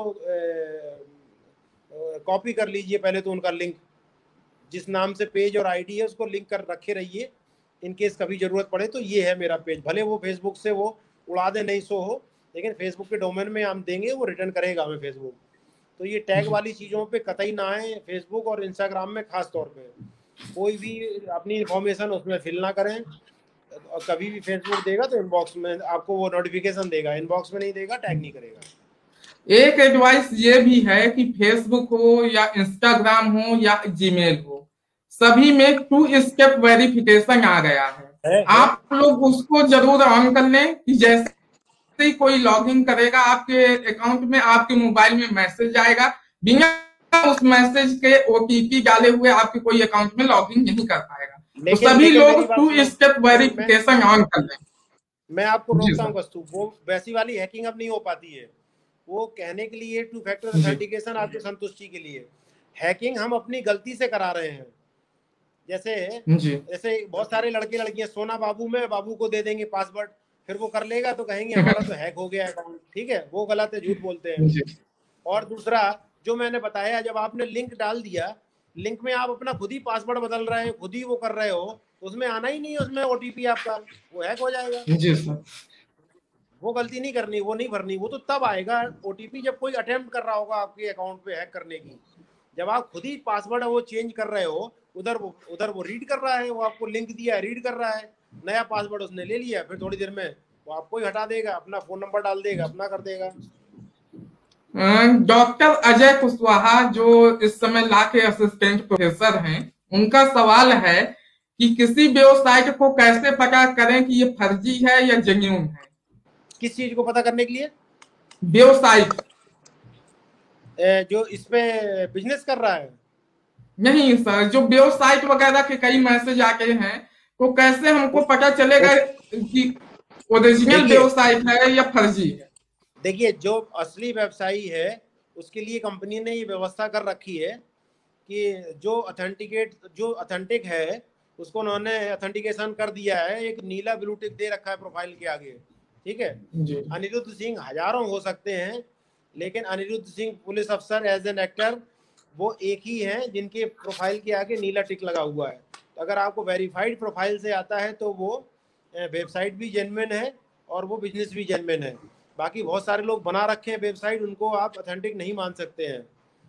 कॉपी कर लीजिए पहले तो, उनका लिंक, जिस नाम से पेज और आईडी है उसको लिंक कर रखे रहिए, इन केस कभी जरूरत पड़े तो ये है मेरा पेज। भले वो फेसबुक से वो उड़ा दे, नहीं शो हो, लेकिन फेसबुक के डोमेन में हम देंगे, वो रिटर्न करेगा हमें फेसबुक। तो ये टैग वाली चीज़ों पे कतई ना आए, फेसबुक और इंस्टाग्राम में खास तौर पे। कोई भी अपनी इंफॉर्मेशन उसमें फिल ना करें। और कभी भी फेसबुक देगा तो इनबॉक्स में आपको वो नोटिफिकेशन देगा, इनबॉक्स में नहीं देगा, टैग नहीं करेगा। एक एडवाइस ये भी है कि फेसबुक हो या इंस्टाग्राम हो या जीमेल हो, सभी में टू स्टेप वेरिफिकेशन आ गया है, है, है? आप लोग उसको जरूर ऑन कर लें कि जैसे ही कोई लॉगिन करेगा आपके अकाउंट में, आपके मोबाइल में मैसेज आएगा, बिना उस मैसेज के ओटीपी डाले हुए आपके कोई अकाउंट में लॉगिन नहीं कर पाएगा। तो सभी लोग टू स्टेप वेरिफिकेशन ऑन कर लें। मैं आपको रोकता हूँ कस्तू, वो वैसी वाली हैकिंग अब नहीं हो पाती है। वो कहने के लिए टू फैक्टर ऑथेंटिकेशन आपकी संतुष्टि के लिए, हैकिंग हम अपनी गलती से करा रहे हैं। जैसे जैसे बहुत सारे लड़के लड़कियां, सोना बाबू में बाबू को दे देंगे पासवर्ड, फिर वो कर लेगा तो कहेंगे हमारा तो हैक हो गया अकाउंट, ठीक है, वो गलत है, झूठ बोलते हैं। और दूसरा जो मैंने बताया, जब आपने लिंक डाल दिया, लिंक में आप अपना खुद ही पासवर्ड बदल रहे हैं, खुद ही वो कर रहे हो, उसमें आना ही नहीं है उसमें ओटीपी आपका, वो हैक हो जाएगा। जी सर, वो गलती नहीं करनी, वो नहीं भरनी, वो तो तब आएगा ओटीपी जब कोई अटेम्प्ट कर रहा होगा आपके अकाउंट पे हैक करने की। जब आप खुद ही पासवर्ड वो चेंज कर रहे हो, उधर वो उधर वो रीड कर रहा है, वो आपको लिंक दिया है, रीड कर रहा है, नया पासवर्ड उसने ले लिया, फिर थोड़ी देर में वो आपको ही हटा देगा, अपना फोन नंबर डाल देगा, अपना कर देगा। डॉक्टर अजय कुशवाहा जो इस समय लॉ के असिस्टेंट प्रोफेसर हैं, उनका सवाल है कि किसी वेबसाइट को कैसे पता करें कि ये फर्जी है या जेन्युइन है। किस चीज को पता करने के लिए? वेबसाइट जो इसमें बिजनेस कर रहा है? नहीं सर, जो वेबसाइट वगैरह के कई मैसेज आते हैं, तो कैसे हमको पता चलेगा कि ओरिजिनल वेबसाइट है या फर्जी है? देखिए, जो असली व्यवसायी है उसके लिए कंपनी ने ये व्यवस्था कर रखी है कि जो ऑथेंटिकेट जो ऑथेंटिक है उसको उन्होंने ऑथेंटिकेशन कर दिया है, एक नीला ब्लू टिक दे रखा है प्रोफाइल के आगे, ठीक है। अनिरुद्ध सिंह हजारों हो सकते हैं, लेकिन अनिरुद्ध सिंह पुलिस अफसर एज एन एक्टर वो एक ही हैं जिनके प्रोफाइल के आगे नीला टिक लगा हुआ है। तो अगर आपको वेरीफाइड प्रोफाइल से आता है तो वो वेबसाइट भी जेन्युइन है और वो बिजनेस भी जेन्युइन है। बाकी बहुत सारे लोग बना रखे हैं वेबसाइट, उनको आप ऑथेंटिक नहीं मान सकते हैं।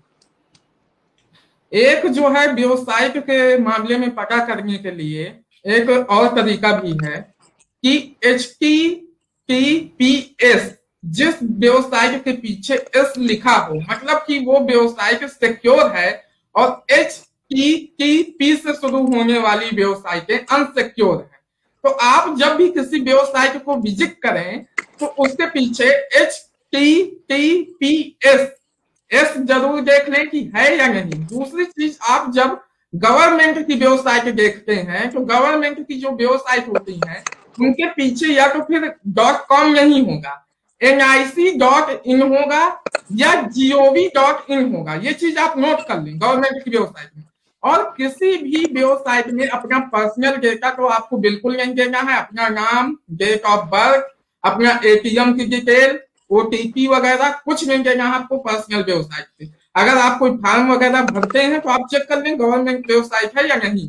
एक जो है वेबसाइट के मामले में पता करने के लिए एक और तरीका भी है कि H T T P S, जिस वेबसाइट के पीछे एस लिखा हो मतलब कि वो वेबसाइट सिक्योर है, और एच टी टी पी से शुरू होने वाली वेबसाइटें अनसिक्योर है। तो आप जब भी किसी वेबसाइट को विजिट करें तो उसके पीछे H T T P S S जरूर देख लें कि है या नहीं। दूसरी चीज, आप जब गवर्नमेंट की वेबसाइट देखते हैं तो गवर्नमेंट की जो वेबसाइट होती है उनके पीछे या तो फिर डॉट कॉम नहीं होगा, N I C dot in होगा या जी ओ वी डॉट इन होगा। ये चीज आप नोट कर लें गवर्नमेंट की वेबसाइट में। और किसी भी वेबसाइट में अपना पर्सनल डेटा तो आपको बिल्कुल नहीं देना है। अपना नाम, डेट ऑफ बर्थ, अपना ए टी एम की डिटेल, ओ टी पी वगैरह कुछ नहीं देना है आपको पर्सनल वेबसाइट पे। अगर आप कोई फॉर्म वगैरह भरते हैं तो आप चेक कर लें गवर्नमेंट वेबसाइट है या नहीं।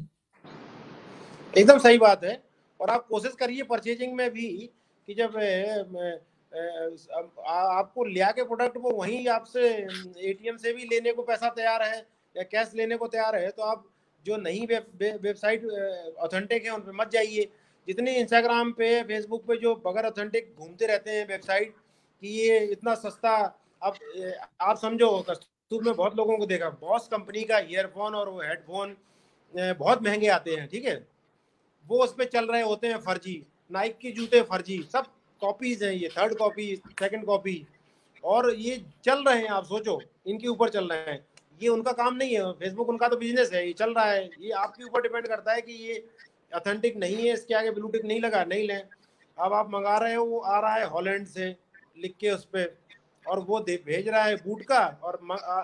एकदम सही बात है। और आप कोशिश करिए परचेजिंग में भी कि जब ए, आपको लिया के प्रोडक्ट वो वहीं आपसे ए टी एम से भी लेने को पैसा तैयार है या कैश लेने को तैयार है, तो आप जो नई वेबसाइट ऑथेंटिक है उन पे मत जाइए। जितनी इंस्टाग्राम पे, फेसबुक पे जो बगैर ऑथेंटिक घूमते रहते हैं वेबसाइट कि ये इतना सस्ता, अब आप समझो कस्तूर में बहुत लोगों को देखा, बॉस कंपनी का ईयरफोन और वो हेडफोन बहुत महंगे आते हैं, ठीक है, वो उस पर चल रहे होते हैं फर्जी। नाइक के जूते फर्जी, सब कॉपीज हैं, ये थर्ड कॉपी, सेकंड कॉपी, और ये चल रहे हैं। आप सोचो इनके ऊपर चल रहे हैं, ये उनका काम नहीं है। फेसबुक उनका तो बिजनेस है, ये चल रहा है। ये आपके ऊपर डिपेंड करता है कि ये ऑथेंटिक नहीं है, इसके आगे ब्लू टिक नहीं लगा, नहीं लें। अब आप मंगा रहे हो, वो आ रहा है हॉलैंड से लिख के उस पर, और वो भेज रहा है बूट का, और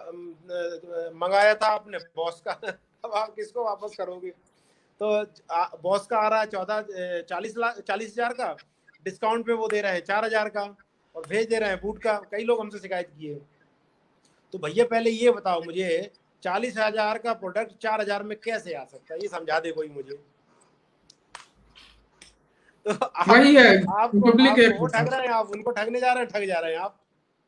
मंगाया था आपने बॉस का अब आप किसको वापस करोगे? तो बॉस का आ रहा है चौदह चालीस लाख चालीस हजार का, डिस्काउंट पे वो दे रहे हैं चार हजार का, और भेज दे रहे हैं बूट का। कई लोग हमसे शिकायत किए। तो भैया पहले ये बताओ मुझे, चालीस हजार का प्रोडक्ट चार हजार में कैसे आ सकता है? ये समझा दे कोई मुझे। तो आप, वही है, आप, डुप्लीकेट आप वो ठग रहे हैं, आप उनको ठगने जा रहे हैं, ठग जा रहे हैं आप।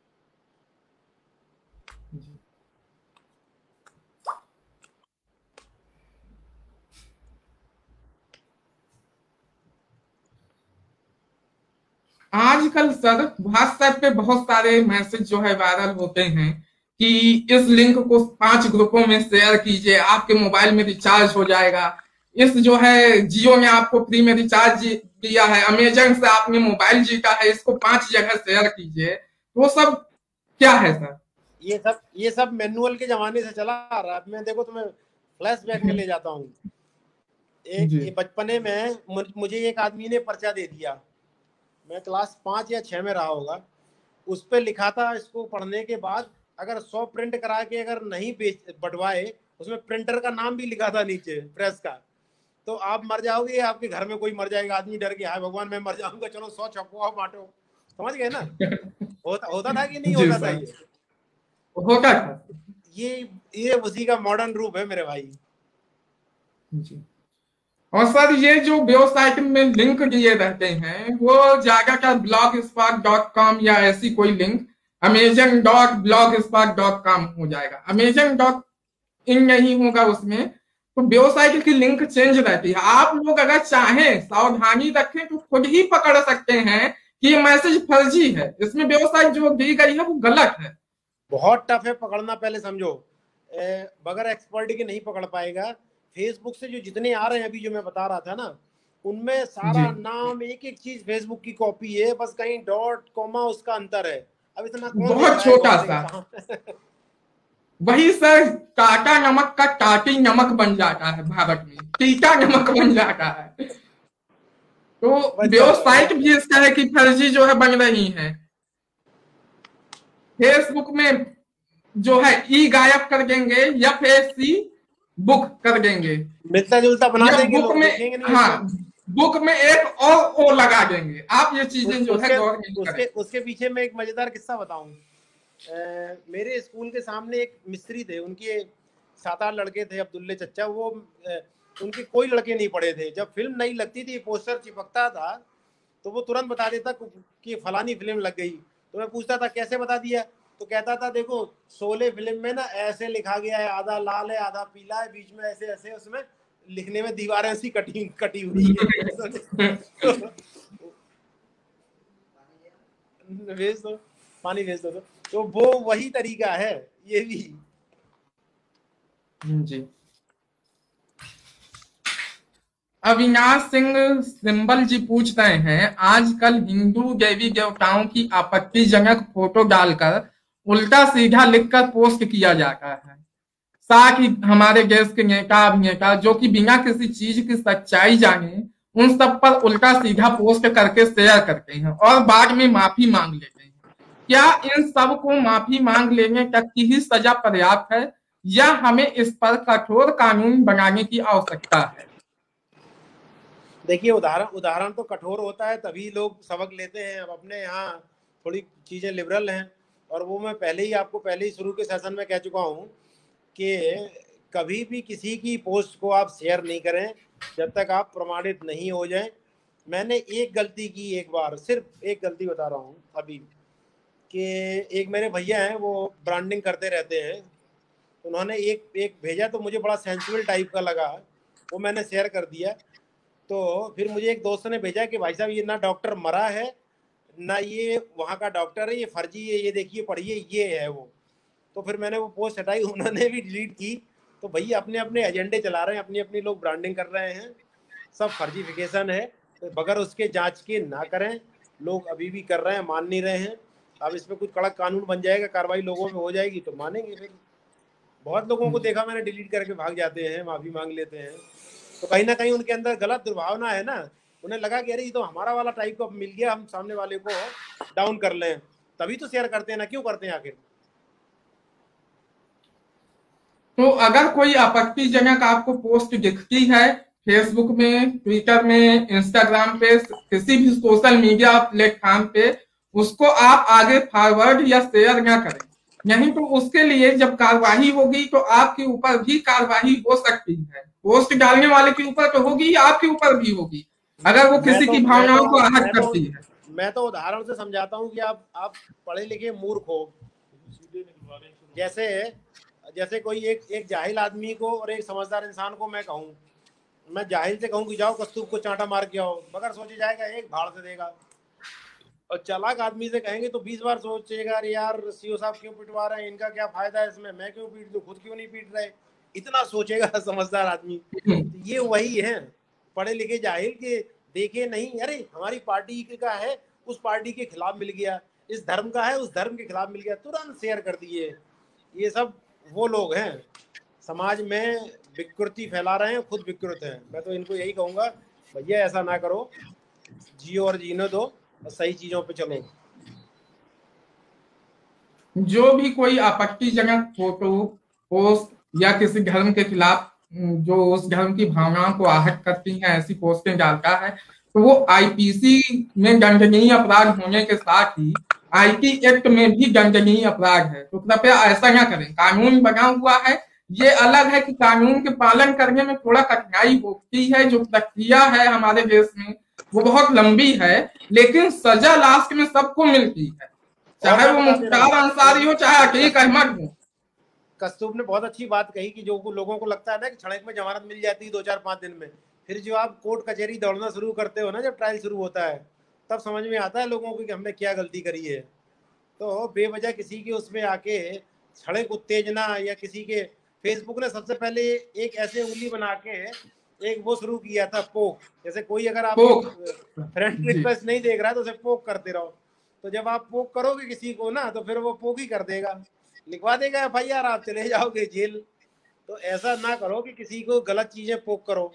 आजकल सर व्हाट्सएप पे बहुत सारे मैसेज जो है वायरल होते हैं कि इस लिंक को पांच ग्रुपों में शेयर कीजिए, आपके मोबाइल में रिचार्ज हो जाएगा। इस जो है जियो ने आपको फ्री में रिचार्ज दिया है, अमेजन से आपने मोबाइल जीता है, इसको पांच जगह शेयर कीजिए। वो सब क्या है सर? ये सब ये सब मैनुअल के जमाने से चला आ रहा है। मैं देखो तुम्हें फ्लैशबैक में ले जाता हूँ। एक बचपने में मुझे एक आदमी ने पर्चा दे दिया, मैं क्लास पाँच या छह में रहा होगा। उस पर लिखा था, इसको पढ़ने के बाद अगर सौ प्रिंट करा के अगर नहीं बेच बंटवाए, उसमें प्रिंटर का नाम भी लिखा था नीचे, प्रेस का, तो आप मर जाओगे, आपके घर में कोई मर जाएगा। आदमी डर के, हाय भगवान मैं मर जाऊंगा, चलो सौ छपवाओ बांटो। समझ गए ना? होता होता था कि नहीं होता था? ये होता था। ये ये उसी का मॉडर्न रूप है मेरे भाई जी। और सर ये जो वेबसाइट में लिंक दिए रहते हैं वो ज्यादातर ब्लॉग स्पार्क डॉट कॉम या ऐसी कोई link Amazon dot blog spark dot com हो जाएगा, अमेजन डॉट इन नहीं होगा उसमें। तो वेबसाइट की लिंक चेंज रहती है। आप लोग अगर चाहें सावधानी रखें तो खुद ही पकड़ सकते हैं कि ये मैसेज फर्जी है, इसमें वेबसाइट जो दी गई है वो गलत है। बहुत टफ है पकड़ना, पहले समझो। बगैर एक्सपर्ट के नहीं पकड़ पाएगा। फेसबुक से जो जितने आ रहे हैं अभी जो मैं बता रहा था ना, उनमें सारा नाम एक एक चीज फेसबुक की कॉपी है, बस कहीं डॉट कॉमा उसका अंतर है। अब इतना कौन बहुत छोटा सा वही सर, टाटा नमक का टाटी नमक बन जाता है भारत में, टीटा नमक बन जाता है। तो वेबसाइट भी इसका है कि फर्जी जो है बन रही है। फेसबुक में जो है ई गायब कर देंगे या फिर सी बुक कर देंगे, मिलता जुलता बना या देंगे, बुक लोग में, देखेंगे नहीं हाँ उसको। बुक में एक और ओ लगा देंगे। आप ये उस, चीजें जो है उसके गौर नहीं उसके करें। उसके पीछे मैं एक मजेदार किस्सा बताऊं। मेरे स्कूल के सामने एक मिस्त्री थे, उनके सात आठ लड़के थे, अब्दुल्ले चच्चा, वो अ, उनके कोई लड़के नहीं पढ़े थे। जब फिल्म नहीं लगती थी, पोस्टर चिपकता था, तो वो तुरंत बता देता कि फलानी फिल्म लग गई। तो मैं पूछता था कैसे बता दिया, तो कहता था देखो शोले फिल्म में ना ऐसे लिखा गया है, आधा लाल है आधा पीला है, बीच में ऐसे ऐसे उसमें लिखने में दीवारें ऐसी कटी कटी हुई है। भेज दो, पानी भेज दो। तो वो वही तरीका है ये भी। जी। अविनाश सिंह सिंबल जी पूछ रहे हैं, आजकल हिंदू देवी देवताओं की आपत्तिजनक फोटो डालकर उल्टा सीधा लिखकर पोस्ट किया जाता है। साथ ही हमारे देश के नेता अभिनेता जो कि बिना किसी चीज की सच्चाई जाने उन सब पर उल्टा सीधा पोस्ट करके शेयर करते हैं और बाद में माफी मांग लेते हैं। क्या इन सब को माफी मांग लेने तक की ही सजा पर्याप्त है या हमें इस पर कठोर कानून बनाने की आवश्यकता है? देखिए उदाहरण उदाहरण तो कठोर होता है तभी लोग सबक लेते हैं। अब अपने यहाँ थोड़ी चीज़ें लिबरल हैं, और वो मैं पहले ही आपको पहले ही शुरू के सेशन में कह चुका हूँ कि कभी भी किसी की पोस्ट को आप शेयर नहीं करें जब तक आप प्रमाणित नहीं हो जाएं। मैंने एक गलती की, एक बार सिर्फ एक गलती बता रहा हूँ अभी, कि एक मेरे भैया हैं वो ब्रांडिंग करते रहते हैं, उन्होंने एक एक भेजा तो मुझे बड़ा सेंसिबल टाइप का लगा, वो मैंने शेयर कर दिया। तो फिर मुझे एक दोस्त ने भेजा कि भाई साहब ये ना डॉक्टर मरा है ना ये वहाँ का डॉक्टर है, ये फर्जी है, ये देखिए पढ़िए ये है वो। तो फिर मैंने वो पोस्ट हटाई, उन्होंने भी डिलीट की। तो भैया अपने अपने एजेंडे चला रहे हैं, अपनी अपनी लोग ब्रांडिंग कर रहे हैं, सब फर्जीफिकेशन है। तो बगैर उसके जांच के ना करें, लोग अभी भी कर रहे हैं, मान नहीं रहे हैं। अब इसमें कुछ कड़क कानून बन जाएगा, कार्रवाई लोगों में हो जाएगी तो मानेंगे। फिर बहुत लोगों को देखा मैंने डिलीट करके भाग जाते हैं, माफी मांग लेते हैं। तो कहीं ना कहीं उनके अंदर गलत दुर्भावना है ना, उन्हें लगा कि अरे ये तो हमारा वाला टाइप का मिल गया, हम सामने वाले को डाउन कर लें, तभी तो शेयर करते हैं ना, क्यों करते हैं आखिर? तो अगर कोई आपत्तिजनक आपको पोस्ट दिखती है फेसबुक में, ट्विटर में, इंस्टाग्राम पे, किसी भी सोशल मीडिया प्लेटफॉर्म पे, उसको आप आगे फॉरवर्ड या शेयर ना करें। नहीं तो उसके लिए जब कार्रवाई होगी तो आपके ऊपर भी कार्रवाई हो सकती है। पोस्ट डालने वाले के ऊपर तो होगी, आपके ऊपर भी होगी अगर वो किसी तो, की भावनाओं तो, को आहत मैं करती तो, है। मैं तो उदाहरण से समझाता हूँ कि आप आप पढ़े लिखे मूर्ख हो। जैसे जैसे कोई एक एक जाहिल आदमी को और एक समझदार इंसान को मैं कहूँ, मैं जाहिल से कहूँ कि जाओ कस्तूर को चांटा मार के आओ, मगर सोचे जाएगा एक भाड़ से देगा। और चालाक आदमी से कहेंगे तो बीस बार सोचेगा, अरे यार सीओ साहब क्यों पिटवा रहे हैं, इनका क्या फायदा है इसमें, मैं क्यों पीट दूं, खुद क्यों नहीं पीट रहे, इतना सोचेगा समझदार आदमी। तो ये वही है पढ़े लिखे जाहिल के, देखे नहीं अरे हमारी पार्टी का है, उस पार्टी के खिलाफ मिल गया, इस धर्म का है उस धर्म के खिलाफ मिल गया, तुरंत शेयर कर दिए। ये सब वो लोग हैं समाज में विकृति फैला रहे हैं, खुद विकृत हैं। मैं तो इनको यही कहूंगा, भैया ऐसा ना करो, जियो और जीने दो और सही चीजों पे चलो। जो भी कोई आपत्तिजनक फोटो, पोस्ट या किसी धर्म के खिलाफ जो उस धर्म की भावनाओं को आहत करती हैं ऐसी पोस्टें डालता है तो वो आईपीसी में दंडनीय अपराध होने के साथ ही आईटी एक्ट में भी दंडनीय अपराध है। तो कृपया ऐसा ना करें। कानून बना हुआ है, ये अलग है कि कानून के पालन करने में थोड़ा कठिनाई होती है, जो प्रक्रिया है हमारे देश में वो बहुत लंबी है, लेकिन सजा लास्ट में सबको मिलती है, चाहे वो मुख्तार अंसारी हो चाहे अतीक अहमद हो। कस्तूर ने बहुत अच्छी बात कही कि जो लोगों को लगता है ना कि सड़क में जमानत मिल जाती है दो चार पांच दिन में, फिर जो आप कोर्ट कचहरी दौड़ना शुरू करते हो ना, जब ट्रायल शुरू होता है तब समझ में आता है लोगों को कि हमने क्या गलती करी है। तो बेवजह किसी के उसमें आके सड़क उत्तेजना, या किसी के फेसबुक ने सबसे पहले एक ऐसे उंगली बना के एक वो शुरू किया था पोक, जैसे कोई अगर आपकी फ्रेंड रिक्वेस्ट नहीं देख रहा है तो उसे पोक करते रहो। तो जब आप पोक करोगे किसी को ना तो फिर वो पोक ही कर देगा, लिखवा देगा एफ आई आर, आप चले जाओगे जेल। तो ऐसा ना करो कि किसी को गलत चीजें पोक करो।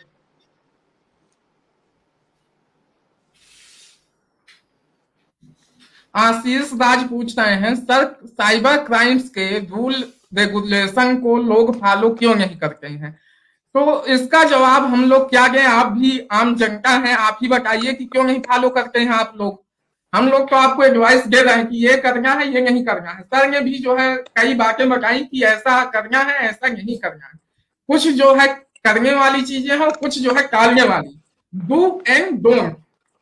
आशीष राज पूछ रहे हैं, सर साइबर क्राइम्स के रूल रेगुलेशन को लोग फॉलो क्यों नहीं करते हैं? तो इसका जवाब हम लोग क्या दें, आप भी आम जनता हैं, आप ही बताइए कि क्यों नहीं फॉलो करते हैं आप लोग। हम लोग तो आपको एडवाइस दे रहे हैं कि ये करना है, ये नहीं करना है। सर ने भी जो है कई बातें बताई कि ऐसा करना है, ऐसा नहीं करना है। कुछ जो है करने वाली चीजें हैं, कुछ जो है टालने वाली। Do and don't.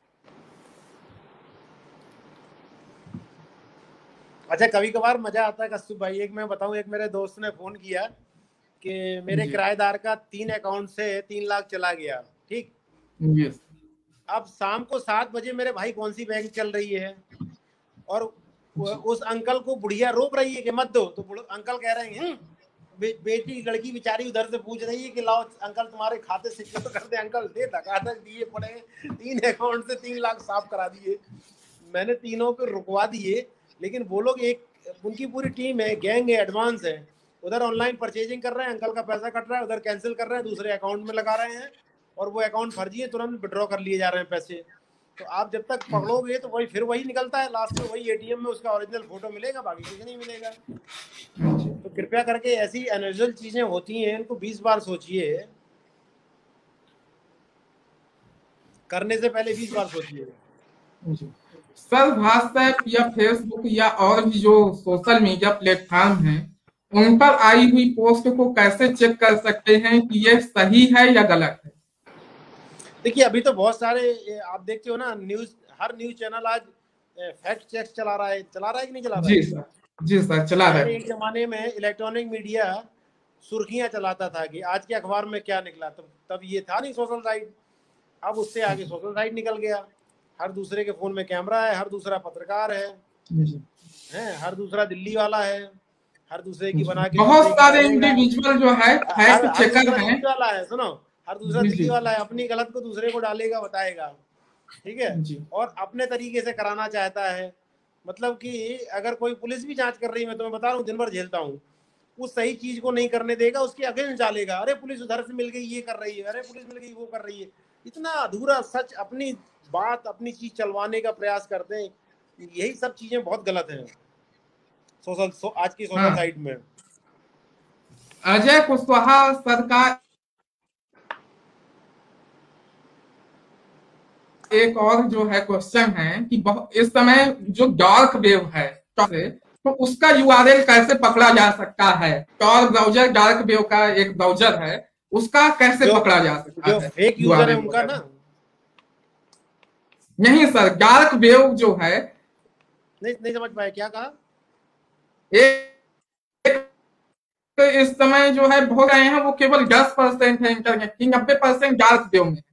अच्छा, कभी कभार मजा आता है कस्तूर भाई। एक मैं बताऊं, एक मेरे दोस्त ने फोन किया कि मेरे किराएदार का तीन अकाउंट से तीन लाख चला गया। ठीक, यस, अब शाम को सात बजे मेरे भाई कौन सी बैंक चल रही है, और उस अंकल को बुढ़िया रोक रही है कि मत दो, तो अंकल कह रहे हैं, बे, बेटी लड़की बेचारी उधर से पूछ रही है कि लाओ अंकल तुम्हारे खाते से सिक्योर कर दे। अंकल दे धकाधक दिए पड़े, तीन अकाउंट से तीन लाख साफ करा दिए। मैंने तीनों को रुकवा दिए, लेकिन वो लोग, एक उनकी पूरी टीम है, गैंग है, एडवांस है, उधर ऑनलाइन परचेजिंग कर रहे हैं, अंकल का पैसा कट रहा है, उधर कैंसिल कर रहे हैं, दूसरे अकाउंट में लगा रहे हैं, और वो अकाउंट फर्जी है, तुरंत विड्रॉ कर लिए जा रहे हैं पैसे। तो आप जब तक पकड़ोगे तो वही फिर वही निकलता है, लास्ट में वही एटीएम में उसका ओरिजिनल फोटो मिलेगा, बाकी कुछ नहीं मिलेगा। तो कृपया करके ऐसी अनयूजुअल चीजें होती हैं, इनको बीस बार सोचिए, करने से पहले बीस बार सोचिए। सर व्हाट्सएप या फेसबुक या और भी जो सोशल मीडिया प्लेटफॉर्म हैं, उन पर आई हुई पोस्ट को कैसे चेक कर सकते हैं कि ये सही है या गलत है? देखिए, अभी तो बहुत सारे आप देखते हो ना, न्यूज, हर न्यूज चैनल आज फैक्ट चेक चला रहा है, चला रहा है कि नहीं चला रहा है? जी सर, जी सर, चला रहा है। एक जमाने में इलेक्ट्रॉनिक मीडिया सुर्खियां चलाता था कि आज के अखबार में क्या निकला, तब तब ये था नहीं सोशल साइट। अब उससे आगे सोशल साइट निकल गया, हर दूसरे के फोन में कैमरा है, हर दूसरा पत्रकार है, हैं, हर दूसरा दिल्ली वाला है, हर दूसरे की बना के बहुत सारे इंडिविजुअल जो है फैक्ट चेकर हैं। दिल्ली वाला है, सुनो, हर दूसरा दिल्ली वाला है, अपनी गलत को दूसरे को डालेगा, बताएगा, ठीक है, और अपने तरीके से कराना चाहता है। मतलब कि अगर कोई पुलिस भी जांच कर रही है, मैं तुम्हें बता रहा हूँ, दिन भर झेलता हूँ, उस सही चीज को नहीं करने देगा, उसके अगेंस्ट डालेगा, अरे पुलिस उधर से मिल गई ये कर रही है, अरे पुलिस मिल गई वो कर रही है। इतना अधूरा सच, अपनी बात, अपनी चीज चलवाने का प्रयास करते हैं। यही सब चीजें बहुत गलत हैं सोशल सो, आज की सोशल साइट में। अजय कुशवाहा सरकार एक और जो है क्वेश्चन है कि इस समय जो डार्क वेब है तो उसका यूआरएल कैसे पकड़ा जा सकता है? टॉर ब्राउजर डार्क वेब का एक ब्राउजर है, उसका कैसे पकड़ा जा सकता जो है? फेक यूजर है उनका ना? नहीं सर, डार्क वेब जो है, नहीं नहीं समझ पाए, क्या कहा? एक तो इस समय जो है हो रहे हैं वो केवल दस परसेंट है इंटरनेट की, नब्बे परसेंट डार्क वेब में।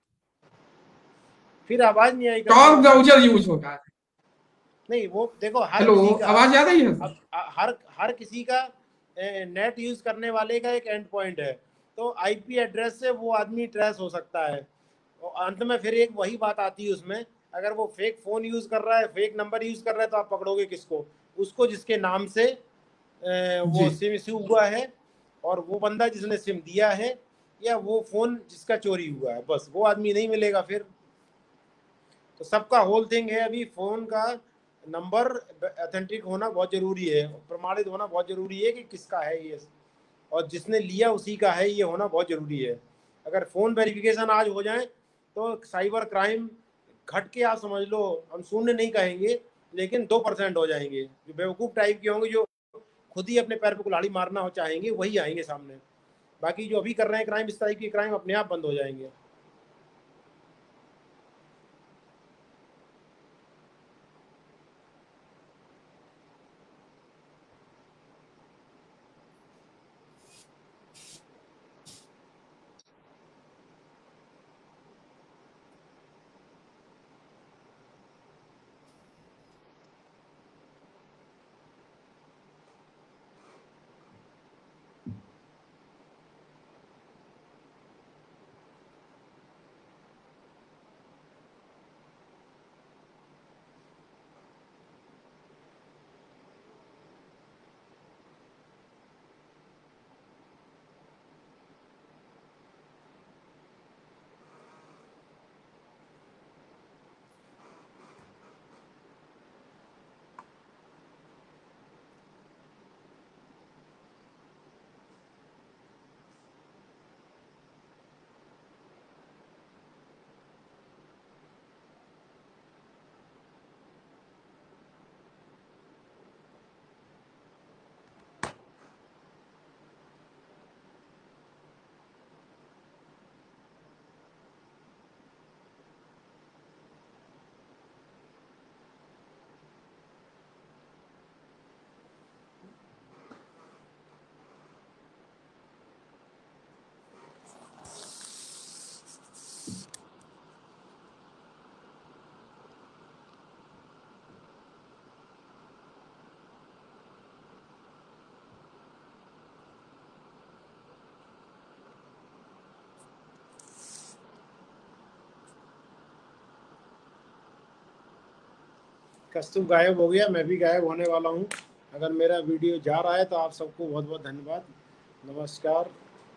फिर आवाज नहीं आई। टॉर ब्राउजर यूज होता है। नहीं, वो देखो, हर हेलो, किसी का, आवाज आ रही है? अब हर हर किसी का नेट यूज करने वाले का एक एंड पॉइंट है, तो आईपी एड्रेस से वो आदमी ट्रेस हो सकता है। और अंत में फिर एक वही बात आती है उसमें, अगर वो फेक फोन यूज कर रहा है, फेक नंबर यूज कर रहा है, तो आप पकड़ोगे किसको? उसको जिसके नाम से वो सिम इश्यू हुआ है, और वो बंदा जिसने सिम दिया है, या वो फोन जिसका चोरी हुआ है, बस वो आदमी नहीं मिलेगा फिर। तो सबका होल थिंग है, अभी फोन का नंबर ऑथेंटिक होना बहुत जरूरी है, प्रमाणित होना बहुत जरूरी है कि किसका है ये, और जिसने लिया उसी का है, ये होना बहुत जरूरी है। अगर फोन वेरिफिकेशन आज हो जाए तो साइबर क्राइम घट के, आप समझ लो, हम शून्य नहीं कहेंगे, लेकिन दो परसेंट हो जाएंगे। जो बेवकूफ़ टाइप के होंगे, जो खुद ही अपने पैर पे कुल्हाड़ी मारना हो चाहेंगे, वही आएंगे सामने। बाकी जो अभी कर रहे हैं क्राइम, इस तरह की क्राइम अपने आप बंद हो जाएंगे। कस्तूर गायब हो गया, मैं भी गायब होने वाला हूँ। अगर मेरा वीडियो जा रहा है तो आप सबको बहुत बहुत धन्यवाद। नमस्कार।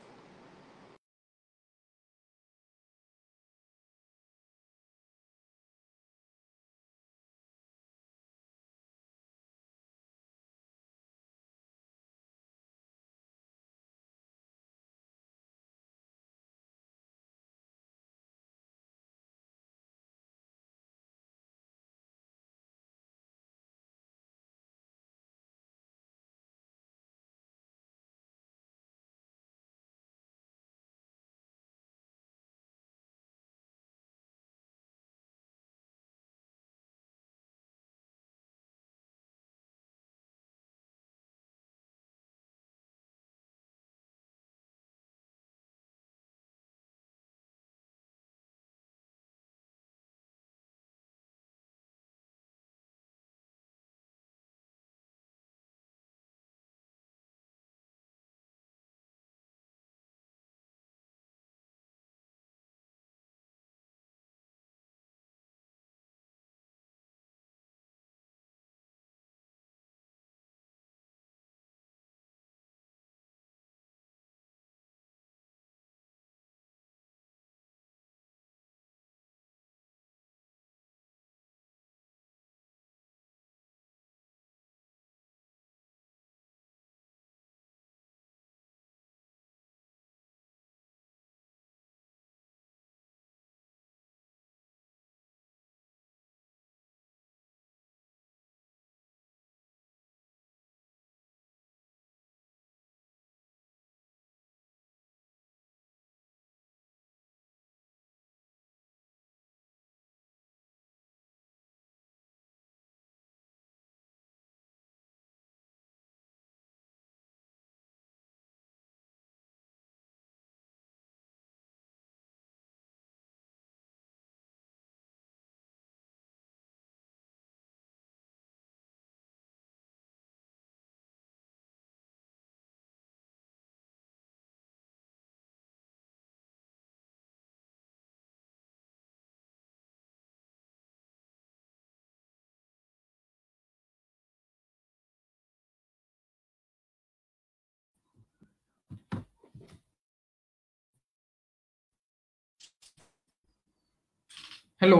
हेलो,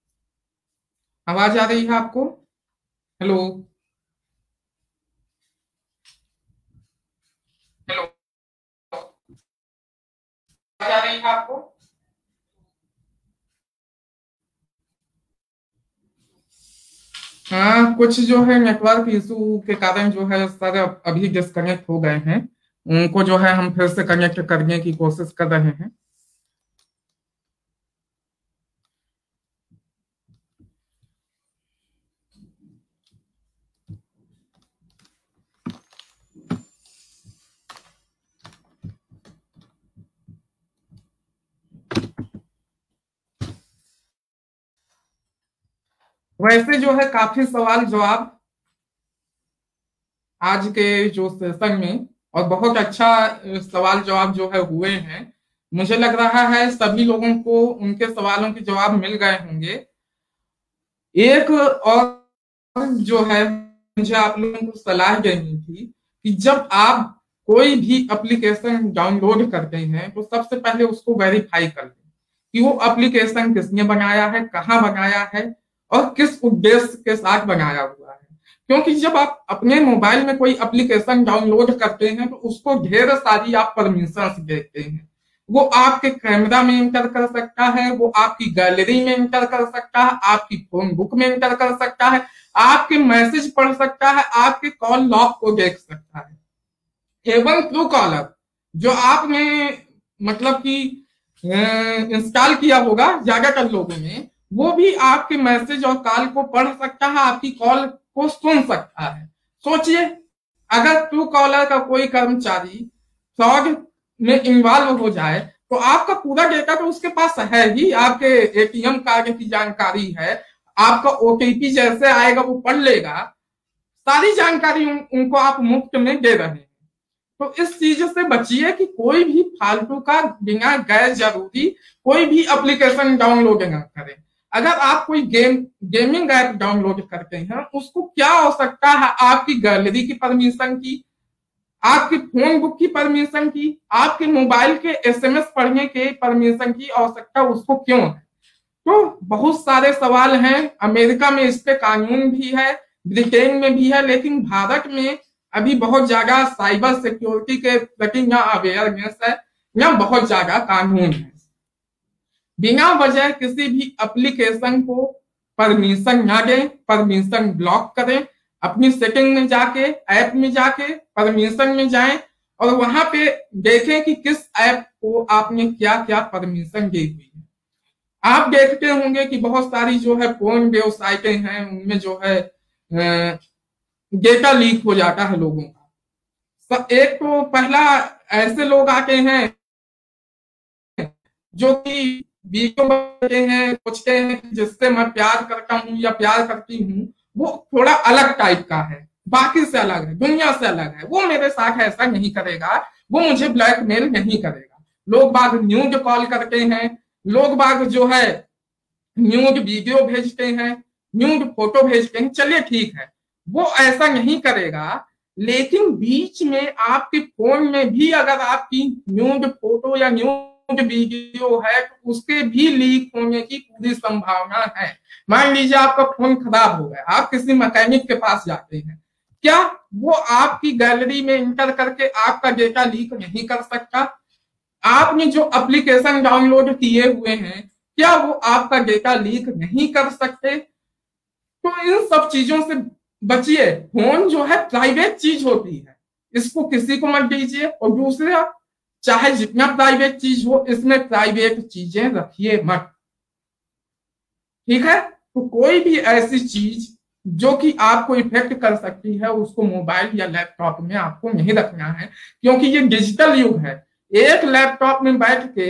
आवाज आ रही है आपको? हेलो हेलो, आवाज आ रही है आपको? हाँ, कुछ जो है नेटवर्क इशू के कारण जो है सर अभी डिस्कनेक्ट हो गए हैं। उनको जो है हम फिर से कनेक्ट करने की कोशिश कर रहे हैं। वैसे जो है काफी सवाल जवाब आज के जो सेशन में, और बहुत अच्छा सवाल जवाब जो है हुए हैं। मुझे लग रहा है सभी लोगों को उनके सवालों के जवाब मिल गए होंगे। एक और जो है मुझे आप लोगों को सलाह देनी थी कि जब आप कोई भी एप्लीकेशन डाउनलोड करते हैं तो सबसे पहले उसको वेरीफाई कर लें कि वो एप्लीकेशन किसने बनाया है, कहाँ बनाया है और किस उद्देश्य के साथ बनाया हुआ है। क्योंकि जब आप अपने मोबाइल में कोई एप्लीकेशन डाउनलोड करते हैं तो उसको ढेर सारी आप परमिशंस देते हैं। वो आपके कैमरा में इंटर कर सकता है, वो आपकी गैलरी में इंटर कर सकता है, आपकी फोन बुक में इंटर कर सकता है, आपके मैसेज पढ़ सकता है, आपके कॉल लॉग को देख सकता है। एवं ट्रू कॉलर जो आपने मतलब कि इंस्टॉल किया होगा ज्यादातर लोगों ने, वो भी आपके मैसेज और कॉल को पढ़ सकता है, आपकी कॉल को सुन सकता है। सोचिए अगर ट्रू कॉलर का कोई कर्मचारी फ्रॉड में इन्वॉल्व हो जाए तो आपका पूरा डेटा तो उसके पास है ही, आपके एटीएम कार्ड की जानकारी है, आपका ओटीपी जैसे आएगा वो पढ़ लेगा, सारी जानकारी उन, उनको आप मुफ्त में दे रहे हैं। तो इस चीज से बचिए कि कोई भी फालतू का बिना गैर जरूरी कोई भी एप्लीकेशन डाउनलोड ना करें। अगर आप कोई गेम गेमिंग ऐप डाउनलोड करते हैं, उसको क्या आवश्यकता है आपकी गैलरी की परमिशन की, आपकी फोन बुक की परमिशन की, आपके मोबाइल के एसएमएस पढ़ने के परमिशन की आवश्यकता उसको क्यों है? तो बहुत सारे सवाल हैं। अमेरिका में इस पे कानून भी है, ब्रिटेन में भी है, लेकिन भारत में अभी बहुत ज्यादा साइबर सिक्योरिटी के प्रति यहाँ अवेयरनेस है, यहाँ बहुत ज्यादा कानून है। बिना वजह किसी भी एप्लीकेशन को परमिशन ना दें, परमिशन ब्लॉक करें। अपनी सेटिंग में जाके, ऐप में जाके परमिशन में जाएं और वहां पे देखें कि किस ऐप को आपने क्या क्या परमिशन दी हुई है। आप देखते होंगे कि बहुत सारी जो है फोन वेबसाइटें हैं, उनमें जो है डेटा लीक हो जाता है लोगों का। एक तो पहला ऐसे लोग आते हैं जो कि वीडियो बनाते हैं, सोचते हैं जिससे मैं प्यार करता हूँ या प्यार करती हूँ वो थोड़ा अलग टाइप का है, बाकी से अलग है, दुनिया से अलग है, वो मेरे साथ ऐसा नहीं करेगा, वो मुझे ब्लैकमेल नहीं करेगा। लोग बाग न्यूड कॉल करते हैं, लोग बाग जो है न्यूड वीडियो भेजते हैं, न्यूड फोटो भेजते हैं, चलिए ठीक है, वो ऐसा नहीं करेगा। लेकिन बीच में आपके फोन में भी अगर आपकी न्यूड फोटो या न्यूड वीडियो है तो उसके भी लीक होने की पूरी संभावना है। मान लीजिए आपका फोन खराब हो गया, आप किसी मैकेनिक के पास जाते हैं, क्या वो आपकी गैलरी में इंटर करके आपका डेटा लीक नहीं कर सकता? आपने जो एप्लीकेशन डाउनलोड किए हुए हैं, क्या वो आपका डेटा लीक नहीं कर सकते? तो इन सब चीजों से बचिए। फोन जो है प्राइवेट चीज होती है, इसको किसी को मत दीजिए। और दूसरा, चाहे जितना प्राइवेट चीज हो, इसमें प्राइवेट चीजें रखिए मत, ठीक है? तो कोई भी ऐसी चीज जो कि आपको इफेक्ट कर सकती है, उसको मोबाइल या लैपटॉप में आपको नहीं रखना है, क्योंकि ये डिजिटल युग है। एक लैपटॉप में बैठ के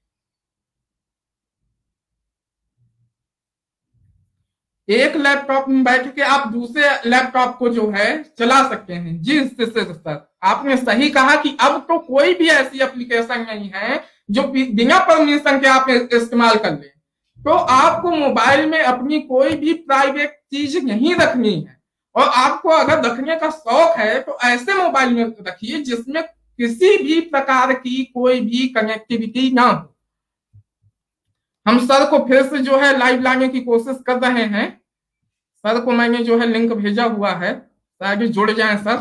एक लैपटॉप में बैठ के आप दूसरे लैपटॉप को जो है चला सकते हैं। जी सर, आपने सही कहा कि अब तो कोई भी ऐसी एप्लीकेशन नहीं है जो बिना परमिशन के आप इस्तेमाल कर ले। तो आपको मोबाइल में अपनी कोई भी प्राइवेट चीज नहीं रखनी है, और आपको अगर रखने का शौक है तो ऐसे मोबाइल में रखिए जिसमें किसी भी प्रकार की कोई भी कनेक्टिविटी ना हो। हम सर को फिर से जो है लाइव लाने की कोशिश कर रहे हैं। सर को मैंने जो है लिंक भेजा हुआ है, ताकि जुड़ जाएं सर।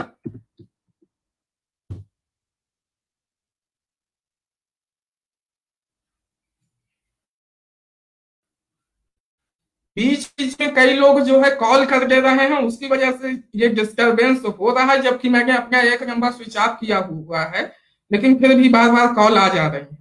बीच बीच में कई लोग जो है कॉल कर दे रहे हैं, उसकी वजह से ये डिस्टरबेंस हो रहा है, जबकि मैंने अपना एक नंबर स्विच ऑफ किया हुआ है, लेकिन फिर भी बार बार कॉल आ जा रही है।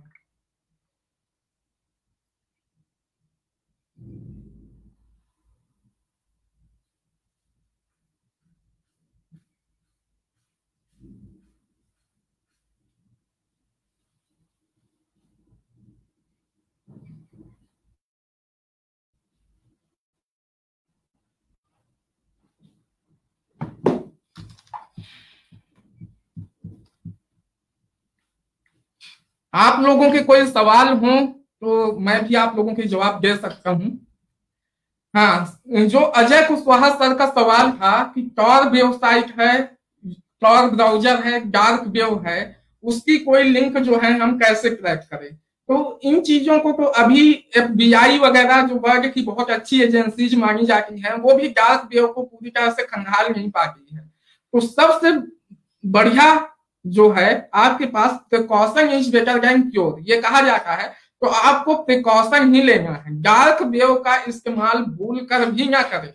आप लोगों के कोई सवाल हो तो मैं भी आप लोगों के जवाब दे सकता हूं। हाँ, जो अजय कुशवाहा सर का सवाल था कि टॉर वेबसाइट है, टॉर ब्राउजर है, डार्क वेब है, उसकी कोई लिंक जो है हम कैसे क्रैक करें? तो इन चीजों को तो अभी एफबीआई वगैरह जो वर्ल्ड की बहुत अच्छी एजेंसीज मानी जाती हैं, वो भी डार्क वेब को पूरी तरह से खंगाल नहीं पाती है। तो सबसे बढ़िया जो है आपके पास precaution is better than cure, ये कहा जाता है। तो आपको प्रिकॉशन ही लेना है, डार्क वेब का इस्तेमाल भूल कर भी ना करें।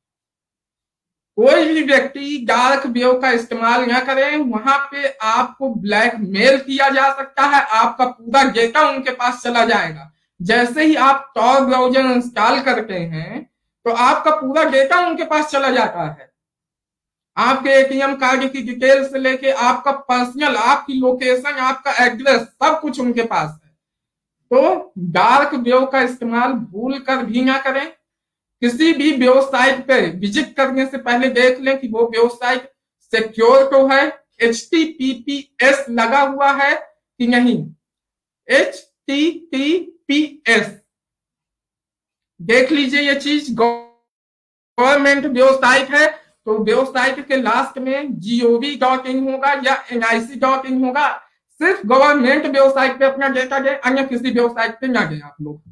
कोई भी व्यक्ति डार्क वेब का इस्तेमाल ना करें, वहां पे आपको ब्लैकमेल किया जा सकता है, आपका पूरा डेटा उनके पास चला जाएगा। जैसे ही आप टॉर ब्राउजर इंस्टॉल करते हैं तो आपका पूरा डेटा उनके पास चला जाता है, आपके एटीएम कार्ड की डिटेल से लेके आपका पर्सनल, आपकी लोकेशन, आपका एड्रेस, सब कुछ उनके पास है। तो डार्क वेब का इस्तेमाल भूल कर भी ना करें। किसी भी वेबसाइट पे विजिट करने से पहले देख लें कि वो वेबसाइट सिक्योर तो है, H T T P S लगा हुआ है कि नहीं। H T T P S देख लीजिए ये चीज गवर्नमेंट वेबसाइट है, तो वेबसाइट के लास्ट में जीओवी डॉट इन होगा या एनआईसी डॉट इन होगा। सिर्फ गवर्नमेंट वेबसाइट पे अपना डेटा दे, अन्य किसी वेबसाइट पे ना दे आप लोग।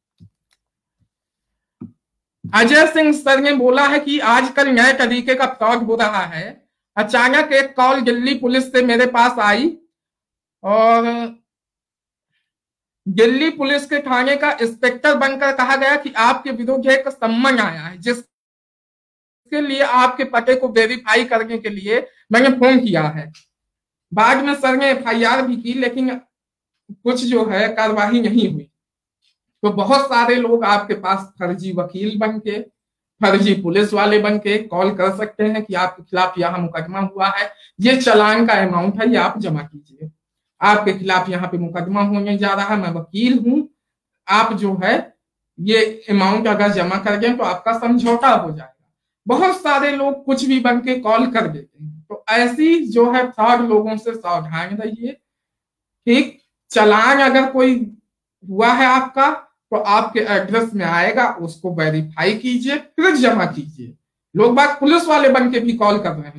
अजय सिंह सर ने बोला है कि आजकल नए तरीके का फ्रॉड हो रहा है। अचानक एक कॉल दिल्ली पुलिस से मेरे पास आई और दिल्ली पुलिस के थाने का इंस्पेक्टर बनकर कहा गया कि आपके विरुद्ध एक सम्मन आया है, जिसके लिए आपके पते को वेरीफाई करने के लिए मैंने फोन किया है। बाद में सर ने एफ आई आर भी की, लेकिन कुछ जो है कार्रवाई नहीं हुई। तो बहुत सारे लोग आपके पास फर्जी वकील बन के, फर्जी पुलिस वाले बन के कॉल कर सकते हैं कि आपके खिलाफ यहाँ मुकदमा हुआ है, ये चालान का अमाउंट है, ये आप जमा कीजिए, आपके खिलाफ यहाँ पे मुकदमा होने जा रहा है, मैं वकील हूं, आप जो है ये अमाउंट अगर जमा कर दें तो आपका समझौता हो जाएगा। बहुत सारे लोग कुछ भी बन के कॉल कर देते हैं। तो ऐसी जो है फ्रॉड लोगों से सावधान रहिए। ठीक, चालान अगर कोई हुआ है आपका तो आपके एड्रेस में आएगा, उसको वेरीफाई कीजिए फिर जमा कीजिए। लोग बात पुलिस वाले बन के भी कॉल कर रहे हैं।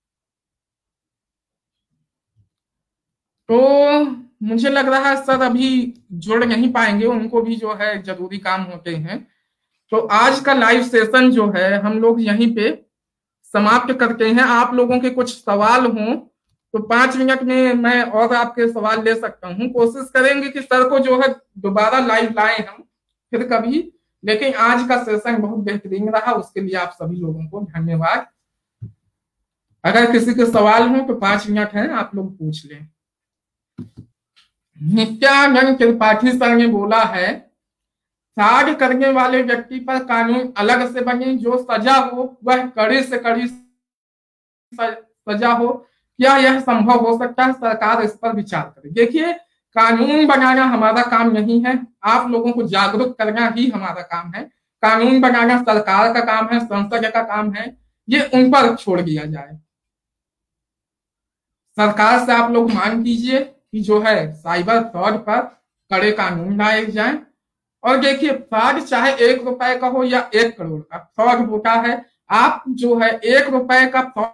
तो मुझे लग रहा है सर अभी जुड़ नहीं पाएंगे, उनको भी जो है जरूरी काम होते हैं। तो आज का लाइव सेशन जो है हम लोग यहीं पे समाप्त करते हैं। आप लोगों के कुछ सवाल हों तो पांच मिनट में मैं और आपके सवाल ले सकता हूं। कोशिश करेंगे कि सर को जो है दोबारा लाइव लाएं हम फिर कभी, लेकिन आज का सेशन बहुत बेहतरीन रहा, उसके लिए आप सभी लोगों को धन्यवाद। अगर किसी के सवाल हो तो पांच मिनट है, आप लोग पूछ लें। नित्यानंद त्रिपाठी सर ने बोला है फ्रॉड करने वाले व्यक्ति पर कानून अलग से बने, जो सजा हो वह कड़ी से कड़ी सजा हो। क्या यह संभव हो सकता है? सरकार इस पर विचार करे। देखिए, कानून बनाना हमारा काम नहीं है, आप लोगों को जागरूक करना ही हमारा काम है। कानून बनाना सरकार का काम है, संसद का काम है, ये उन पर छोड़ दिया जाए। सरकार से आप लोग मांग कीजिए कि जो है साइबर फ्रॉड पर कड़े कानून लाए जाएं। और देखिए, फ्रॉड चाहे एक रुपए का हो या एक करोड़ का फ्रॉड होता है। आप जो है एक रुपए का फ्रॉड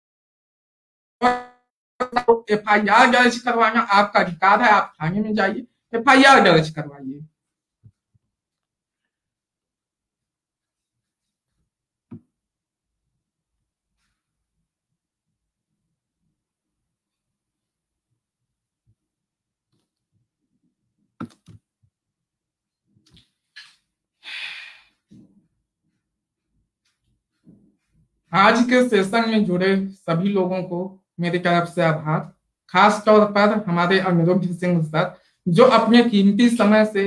एफ आई आर दर्ज करवाना आपका अधिकार है, आप थाने में जाइए, एफ आई आर दर्ज करवाइए। आज के सेशन में जुड़े सभी लोगों को मेरी तरफ से आभार। खास तौर पर हमारे अनिरुद्ध सिंह सर जो अपने कीमती समय से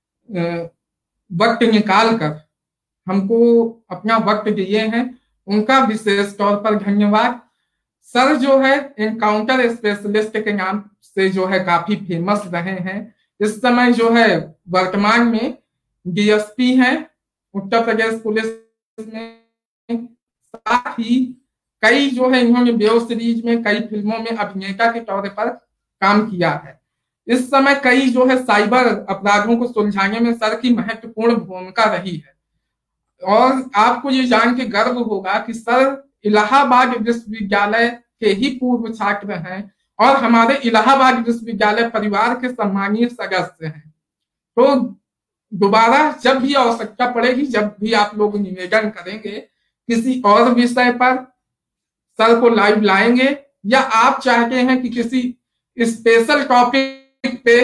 वक्त निकाल कर हमको अपना वक्त दिए हैं, उनका विशेष तौर पर धन्यवाद। सर जो है एनकाउंटर स्पेशलिस्ट के नाम से जो है काफी फेमस रहे हैं। इस समय जो है वर्तमान में डी एस पी हैं उत्तर प्रदेश पुलिस में। साथ ही कई जो है इन्होंने वेब सीरीज में, कई फिल्मों में अभिनेता के तौर पर काम किया है। इस समय कई जो है साइबर अपराधों को सुलझाने में सर की महत्वपूर्ण भूमिका रही है। और आपको ये जान के गर्व होगा कि सर इलाहाबाद विश्वविद्यालय के ही पूर्व छात्र हैं और हमारे इलाहाबाद विश्वविद्यालय परिवार के सम्मानीय सदस्य हैं। तो दोबारा जब भी आवश्यकता पड़ेगी, जब भी आप लोग निवेदन करेंगे किसी और विषय पर, सर को लाइव लाएंगे, या आप चाहते हैं कि किसी स्पेशल टॉपिक पे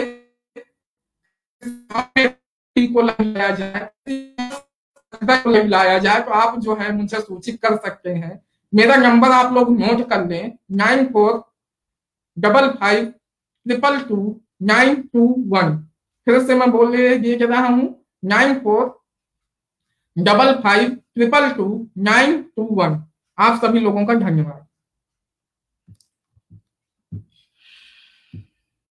को लाया जाए लाया जाए तो आप जो है मुझसे सूचित कर सकते हैं। मेरा नंबर आप लोग नोट कर लें, nine four double five triple two nine two one. फिर से मैं बोल दे रहा हूं, nine four double five triple two nine two one. आप सभी लोगों का धन्यवाद।